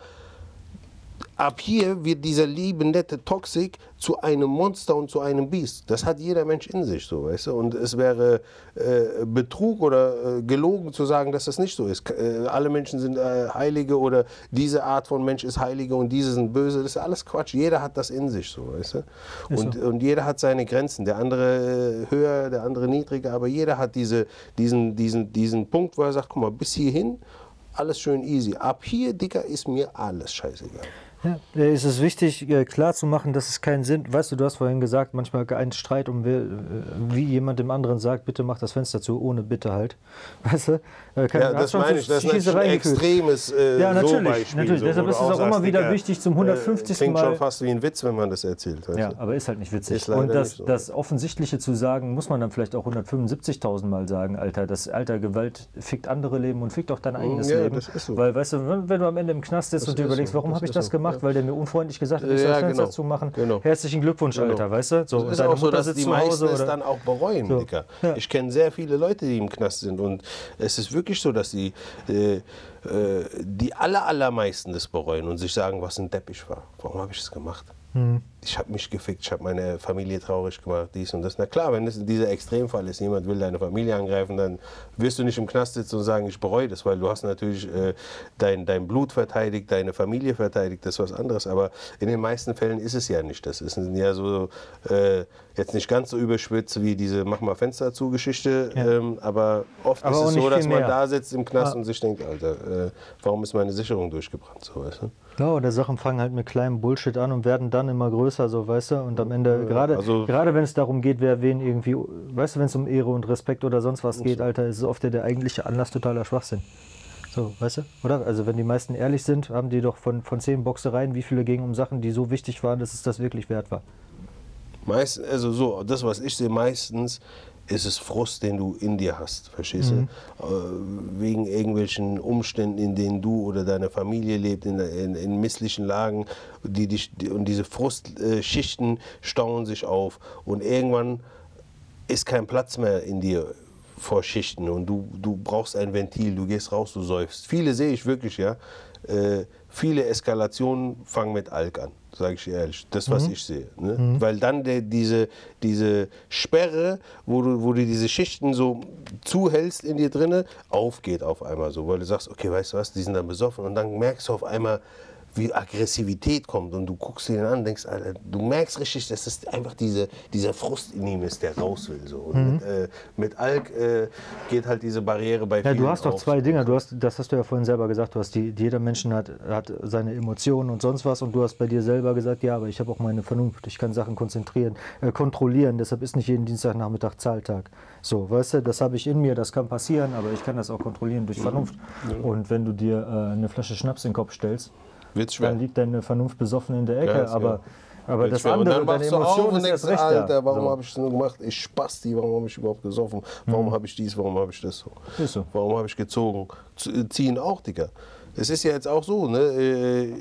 ab hier wird dieser liebe, nette Toxic zu einem Monster und zu einem Biest. Das hat jeder Mensch in sich, so, weißt du? Und es wäre äh, Betrug oder äh, gelogen zu sagen, dass das nicht so ist. Äh, alle Menschen sind äh, Heilige, oder diese Art von Mensch ist Heilige und diese sind böse. Das ist alles Quatsch. Jeder hat das in sich, so, weißt du? Und, so. Und jeder hat seine Grenzen. Der andere äh, höher, der andere niedriger, aber jeder hat diese, diesen, diesen, diesen Punkt, wo er sagt, guck mal, bis hierhin, alles schön easy. Ab hier, Dicker, ist mir alles scheißegal. Ja, es ist wichtig, klar zu machen, dass es keinen Sinn, weißt du, du hast vorhin gesagt, manchmal ein Streit um, wie jemand dem anderen sagt, bitte mach das Fenster zu, ohne Bitte halt, weißt du? Kann, ja, das meine ich, das ist ein extremes äh, ja, natürlich, so Beispiel. Natürlich. So, deshalb ist es auch, auch immer wieder Dicker, wichtig zum hundertfünfzigsten Mal. Klingt schon fast wie ein Witz, wenn man das erzählt. Ja, du? aber ist halt nicht witzig. Und das, so. das Offensichtliche zu sagen, muss man dann vielleicht auch hundertfünfundsiebzigtausend Mal sagen, Alter, das Alter, Gewalt fickt andere Leben und fickt auch dein eigenes ja, Leben. Das ist so. Weil, weißt du, wenn du am Ende im Knast sitzt und dir überlegst, warum habe ich das so. gemacht, ja. weil der mir unfreundlich gesagt hat, ich soll das ja, Fenster genau. zumachen. Genau. Herzlichen Glückwunsch, genau. Alter, weißt du? So, es ist deine auch so, Mutter dass sitzt die zu Hause meisten es oder dann auch bereuen, so. Dicker. Ja. Ich kenne sehr viele Leute, die im Knast sind und es ist wirklich so, dass die, äh, äh, die aller, allermeisten das bereuen und sich sagen, was ein Depp ich war. Warum habe ich das gemacht? Mhm. Ich habe mich gefickt, ich habe meine Familie traurig gemacht, dies und das. Na klar, wenn das dieser Extremfall ist, jemand will deine Familie angreifen, dann wirst du nicht im Knast sitzen und sagen, ich bereue das, weil du hast natürlich äh, dein, dein Blut verteidigt, deine Familie verteidigt, das ist was anderes. Aber in den meisten Fällen ist es ja nicht das. Es sind ja so, äh, jetzt nicht ganz so überspitzt wie diese Mach mal Fenster zu Geschichte, ja. ähm, aber oft aber ist es so, dass man mehr. da sitzt im Knast ja. und sich denkt, Alter, äh, warum ist meine Sicherung durchgebrannt? So, weißt du? Ja, oder Sachen fangen halt mit kleinem Bullshit an und werden dann immer größer, so, weißt du, und am Ende, gerade also, gerade wenn es darum geht, wer wen irgendwie, weißt du, wenn es um Ehre und Respekt oder sonst was geht, Alter, ist es oft der, der eigentliche Anlass totaler Schwachsinn. So, weißt du, oder? Also wenn die meisten ehrlich sind, haben die doch von, von zehn Boxereien, wie viele gingen um Sachen, die so wichtig waren, dass es das wirklich wert war? Meist, also so, das, was ich sehe, meistens ist es Frust, den du in dir hast, verstehst mhm. du? Äh, wegen irgendwelchen Umständen, in denen du oder deine Familie lebt, in, in, in misslichen Lagen, die, die, die, und diese Frustschichten äh, stauen sich auf und irgendwann ist kein Platz mehr in dir vor Schichten und du, du brauchst ein Ventil, du gehst raus, du säufst. Viele sehe ich wirklich, ja, äh, viele Eskalationen fangen mit Alk an. Sage ich ehrlich, das, was mhm. ich sehe. Ne? Mhm. Weil dann der, diese, diese Sperre, wo du, wo du diese Schichten so zuhältst in dir drinne, aufgeht auf einmal so. Weil du sagst, okay, weißt du was, die sind dann besoffen. Und dann merkst du auf einmal, wie Aggressivität kommt. Und du guckst ihn an und denkst, Alter, du merkst richtig, dass es einfach diese, dieser Frust in ihm ist, der raus will. So. Und mhm. mit, äh, mit Alk äh, geht halt diese Barriere bei vielen Ja, du hast doch auf. zwei Dinge. Du hast, das hast du ja vorhin selber gesagt. Du hast die, jeder Mensch hat, hat seine Emotionen und sonst was. Und du hast bei dir selber gesagt, ja, aber ich habe auch meine Vernunft. Ich kann Sachen konzentrieren, äh, kontrollieren. Deshalb ist nicht jeden Dienstagnachmittag Zahltag. So, weißt du, das habe ich in mir. Das kann passieren, aber ich kann das auch kontrollieren durch Vernunft. Mhm. Und wenn du dir äh, eine Flasche Schnaps in den Kopf stellst, dann liegt deine Vernunft besoffen in der Ecke, ja, aber, aber das andere, deine Emotionen ist erst recht. Alter, warum so. habe ich das nur gemacht? Ich Spasti, warum habe ich überhaupt gesoffen? Warum mhm. habe ich dies, warum habe ich das so? Ist so? Warum habe ich gezogen? Ziehen auch, Digga. Es ist ja jetzt auch so, ne? Äh,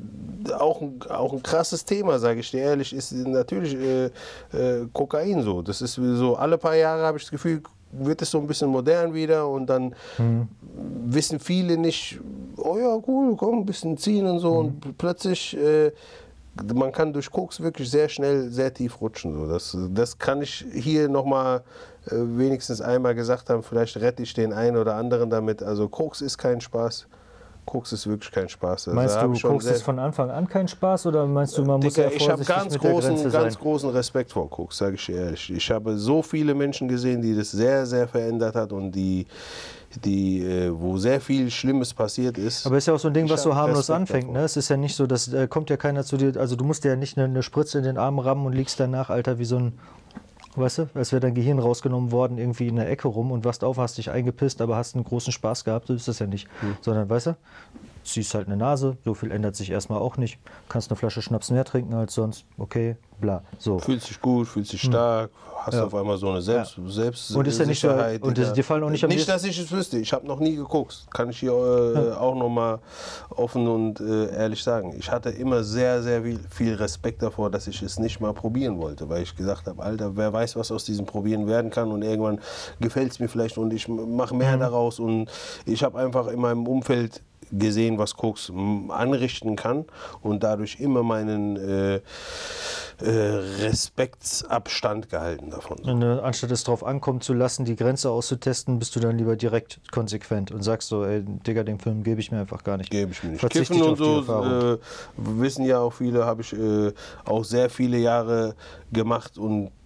auch, ein, auch ein krasses Thema, sage ich dir ehrlich, ist natürlich äh, äh, Kokain so. Das ist so, alle paar Jahre habe ich das Gefühl, wird es so ein bisschen modern wieder und dann mhm. wissen viele nicht, oh ja, cool, komm, ein bisschen ziehen und so mhm. und plötzlich, äh, man kann durch Koks wirklich sehr schnell, sehr tief rutschen. So. Das, das kann ich hier nochmal äh, wenigstens einmal gesagt haben, vielleicht rette ich den einen oder anderen damit. Also Koks ist kein Spaß. Koks ist wirklich kein Spaß. Also meinst du, Koks ist von Anfang an kein Spaß oder meinst du, man muss ja vorsichtig ich habe ganz mit der großen, Grenze ganz sein? großen Respekt vor Koks, sage ich dir ehrlich. Ich habe so viele Menschen gesehen, die das sehr, sehr verändert hat und die, die, wo sehr viel Schlimmes passiert ist. Aber es ist ja auch so ein Ding, was so harmlos anfängt. Ne? Es ist ja nicht so, dass äh, kommt ja keiner zu dir, also du musst dir ja nicht eine, eine Spritze in den Arm rammen und liegst danach, Alter, wie so ein, weißt du, als wäre dein Gehirn rausgenommen worden, irgendwie in der Ecke rum und wachst auf, hast dich eingepisst, aber hast einen großen Spaß gehabt, so ist das ja nicht. Hm. Sondern, weißt du, ziehst halt eine Nase, so viel ändert sich erstmal auch nicht. Kannst eine Flasche Schnaps mehr trinken als sonst, okay, bla. So. Fühlst dich gut, fühlst dich stark, hast ja. auf einmal so eine Selbst, ja. Selbst und ist ja nicht so, und das, dir fallen auch nicht am Nicht, dass ich es wüsste, ich habe noch nie geguckt, kann ich hier äh, ja. auch nochmal offen und äh, ehrlich sagen. Ich hatte immer sehr, sehr viel, viel Respekt davor, dass ich es nicht mal probieren wollte, weil ich gesagt habe, Alter, wer weiß, was aus diesem Probieren werden kann und irgendwann gefällt es mir vielleicht und ich mache mehr mhm. daraus und ich habe einfach in meinem Umfeld gesehen, was Koks anrichten kann und dadurch immer meinen äh, äh, Respektsabstand gehalten davon. Und, äh, anstatt es drauf ankommen zu lassen, die Grenze auszutesten, bist du dann lieber direkt konsequent und sagst so, ey, Digga, den Film gebe ich mir einfach gar nicht. Gebe ich mir nicht. Kiffen und so, äh, wissen ja auch viele, habe ich äh, auch sehr viele Jahre gemacht und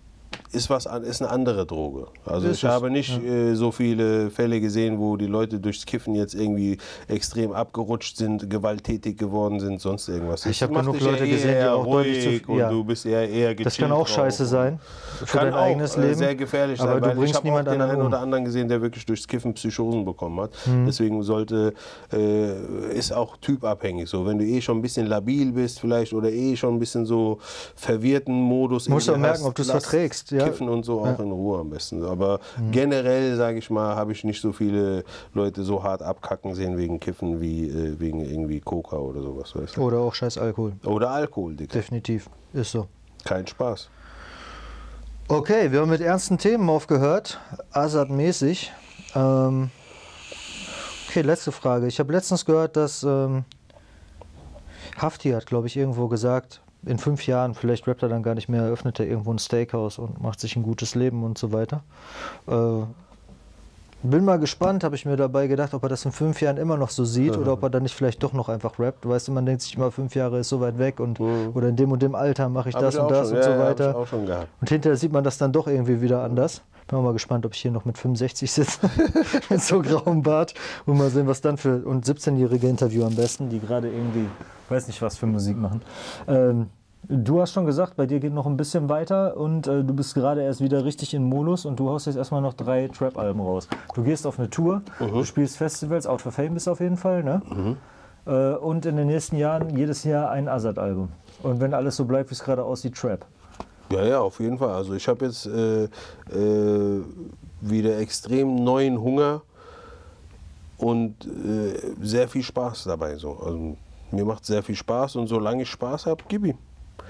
ist, was, an- ist eine andere Droge. Also Ist ich es, habe nicht äh, so viele Fälle gesehen, wo die Leute durchs Kiffen jetzt irgendwie extrem abgerutscht sind, gewalttätig geworden sind, sonst irgendwas. Ich Das habe macht genug dich ja Leute eher gesehen, die auch deutlich ruhig zu und ja. du bist eher, eher Das gechillt kann auch drauf scheiße und- sein für Kann dein auch eigenes äh, Leben. sehr gefährlich aber sein, du weil ich bringst habe auch niemand den anderen einen um. oder anderen gesehen, der wirklich durchs Kiffen Psychosen bekommen hat. Mhm. Deswegen sollte, äh, ist auch typabhängig so. Wenn du eh schon ein bisschen labil bist vielleicht oder eh schon ein bisschen so verwirrten Modus Musst in du dir merken, hast, ob du es lass verträgst, ja. Kiffen und so auch Ja. in Ruhe am besten. Aber Mhm. generell, sage ich mal, habe ich nicht so viele Leute so hart abkacken sehen wegen Kiffen wie äh, wegen irgendwie Coca oder sowas. Weißt du? Oder auch scheiß Alkohol. Oder Alkohol, Digga. Definitiv. Ist so. Kein Spaß. Okay, wir haben mit ernsten Themen aufgehört. Azad-mäßig. Ähm, okay, letzte Frage. Ich habe letztens gehört, dass ähm, Hafti hat, glaube ich, irgendwo gesagt, in fünf Jahren, vielleicht rappt er dann gar nicht mehr, eröffnet er irgendwo ein Steakhouse und macht sich ein gutes Leben und so weiter. Äh, bin mal gespannt, habe ich mir dabei gedacht, ob er das in fünf Jahren immer noch so sieht oder ob er dann nicht vielleicht doch noch einfach rappt. Weißt du, man denkt sich immer, fünf Jahre ist so weit weg und Mhm. oder in dem und dem Alter mache ich Hab das ich und auch das schon, und ja, so ja, hab weiter. ich auch schon gehabt. Und hinterher sieht man das dann doch irgendwie wieder anders. Bin auch mal gespannt, ob ich hier noch mit fünfundsechzig sitze, mit so grauem Bart. Und mal sehen, was dann für. Und siebzehnjährige Interview am besten, die gerade irgendwie, weiß nicht, was für Musik machen. Ähm, du hast schon gesagt, bei dir geht noch ein bisschen weiter und äh, du bist gerade erst wieder richtig in Modus und du haust jetzt erstmal noch drei Trap-Alben raus. Du gehst auf eine Tour, Mhm. du spielst Festivals, Out for Fame bist auf jeden Fall, ne? Äh, und in den nächsten Jahren jedes Jahr ein Azad-Album. Und wenn alles so bleibt, wie es gerade aussieht, Trap. Ja, ja, auf jeden Fall. Also ich habe jetzt äh, äh, wieder extrem neuen Hunger und äh, sehr viel Spaß dabei. So. Also mir macht sehr viel Spaß und solange ich Spaß habe, gib ihm.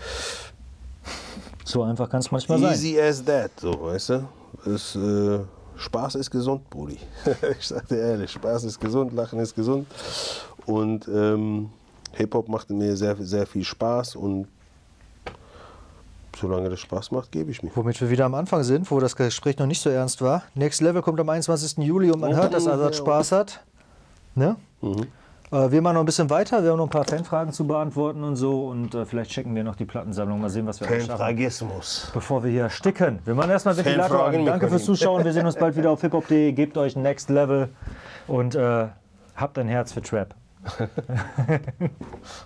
So einfach kann es manchmal sein. Easy as that, so, weißt du? Es, äh, Spaß ist gesund, Brudi. Ich sag dir ehrlich, Spaß ist gesund, Lachen ist gesund. Und ähm, Hip-Hop macht mir sehr, sehr viel Spaß und solange das Spaß macht, gebe ich mir. Womit wir wieder am Anfang sind, wo das Gespräch noch nicht so ernst war. Next Level kommt am einundzwanzigsten Juli und man hört, dass Azad Spaß hat. Ne? Mhm. Äh, wir machen noch ein bisschen weiter. Wir haben noch ein paar Fanfragen zu beantworten und so. Und äh, vielleicht checken wir noch die Plattensammlung. Mal sehen, was wir alles schaffen. Fanfragismus. Bevor wir hier ersticken. Wir machen erstmal Ventilator Fanfragen an. Danke mit fürs Conny. Zuschauen. Wir sehen uns bald wieder auf hiphop punkt de. Gebt euch Next Level und äh, habt ein Herz für Trap.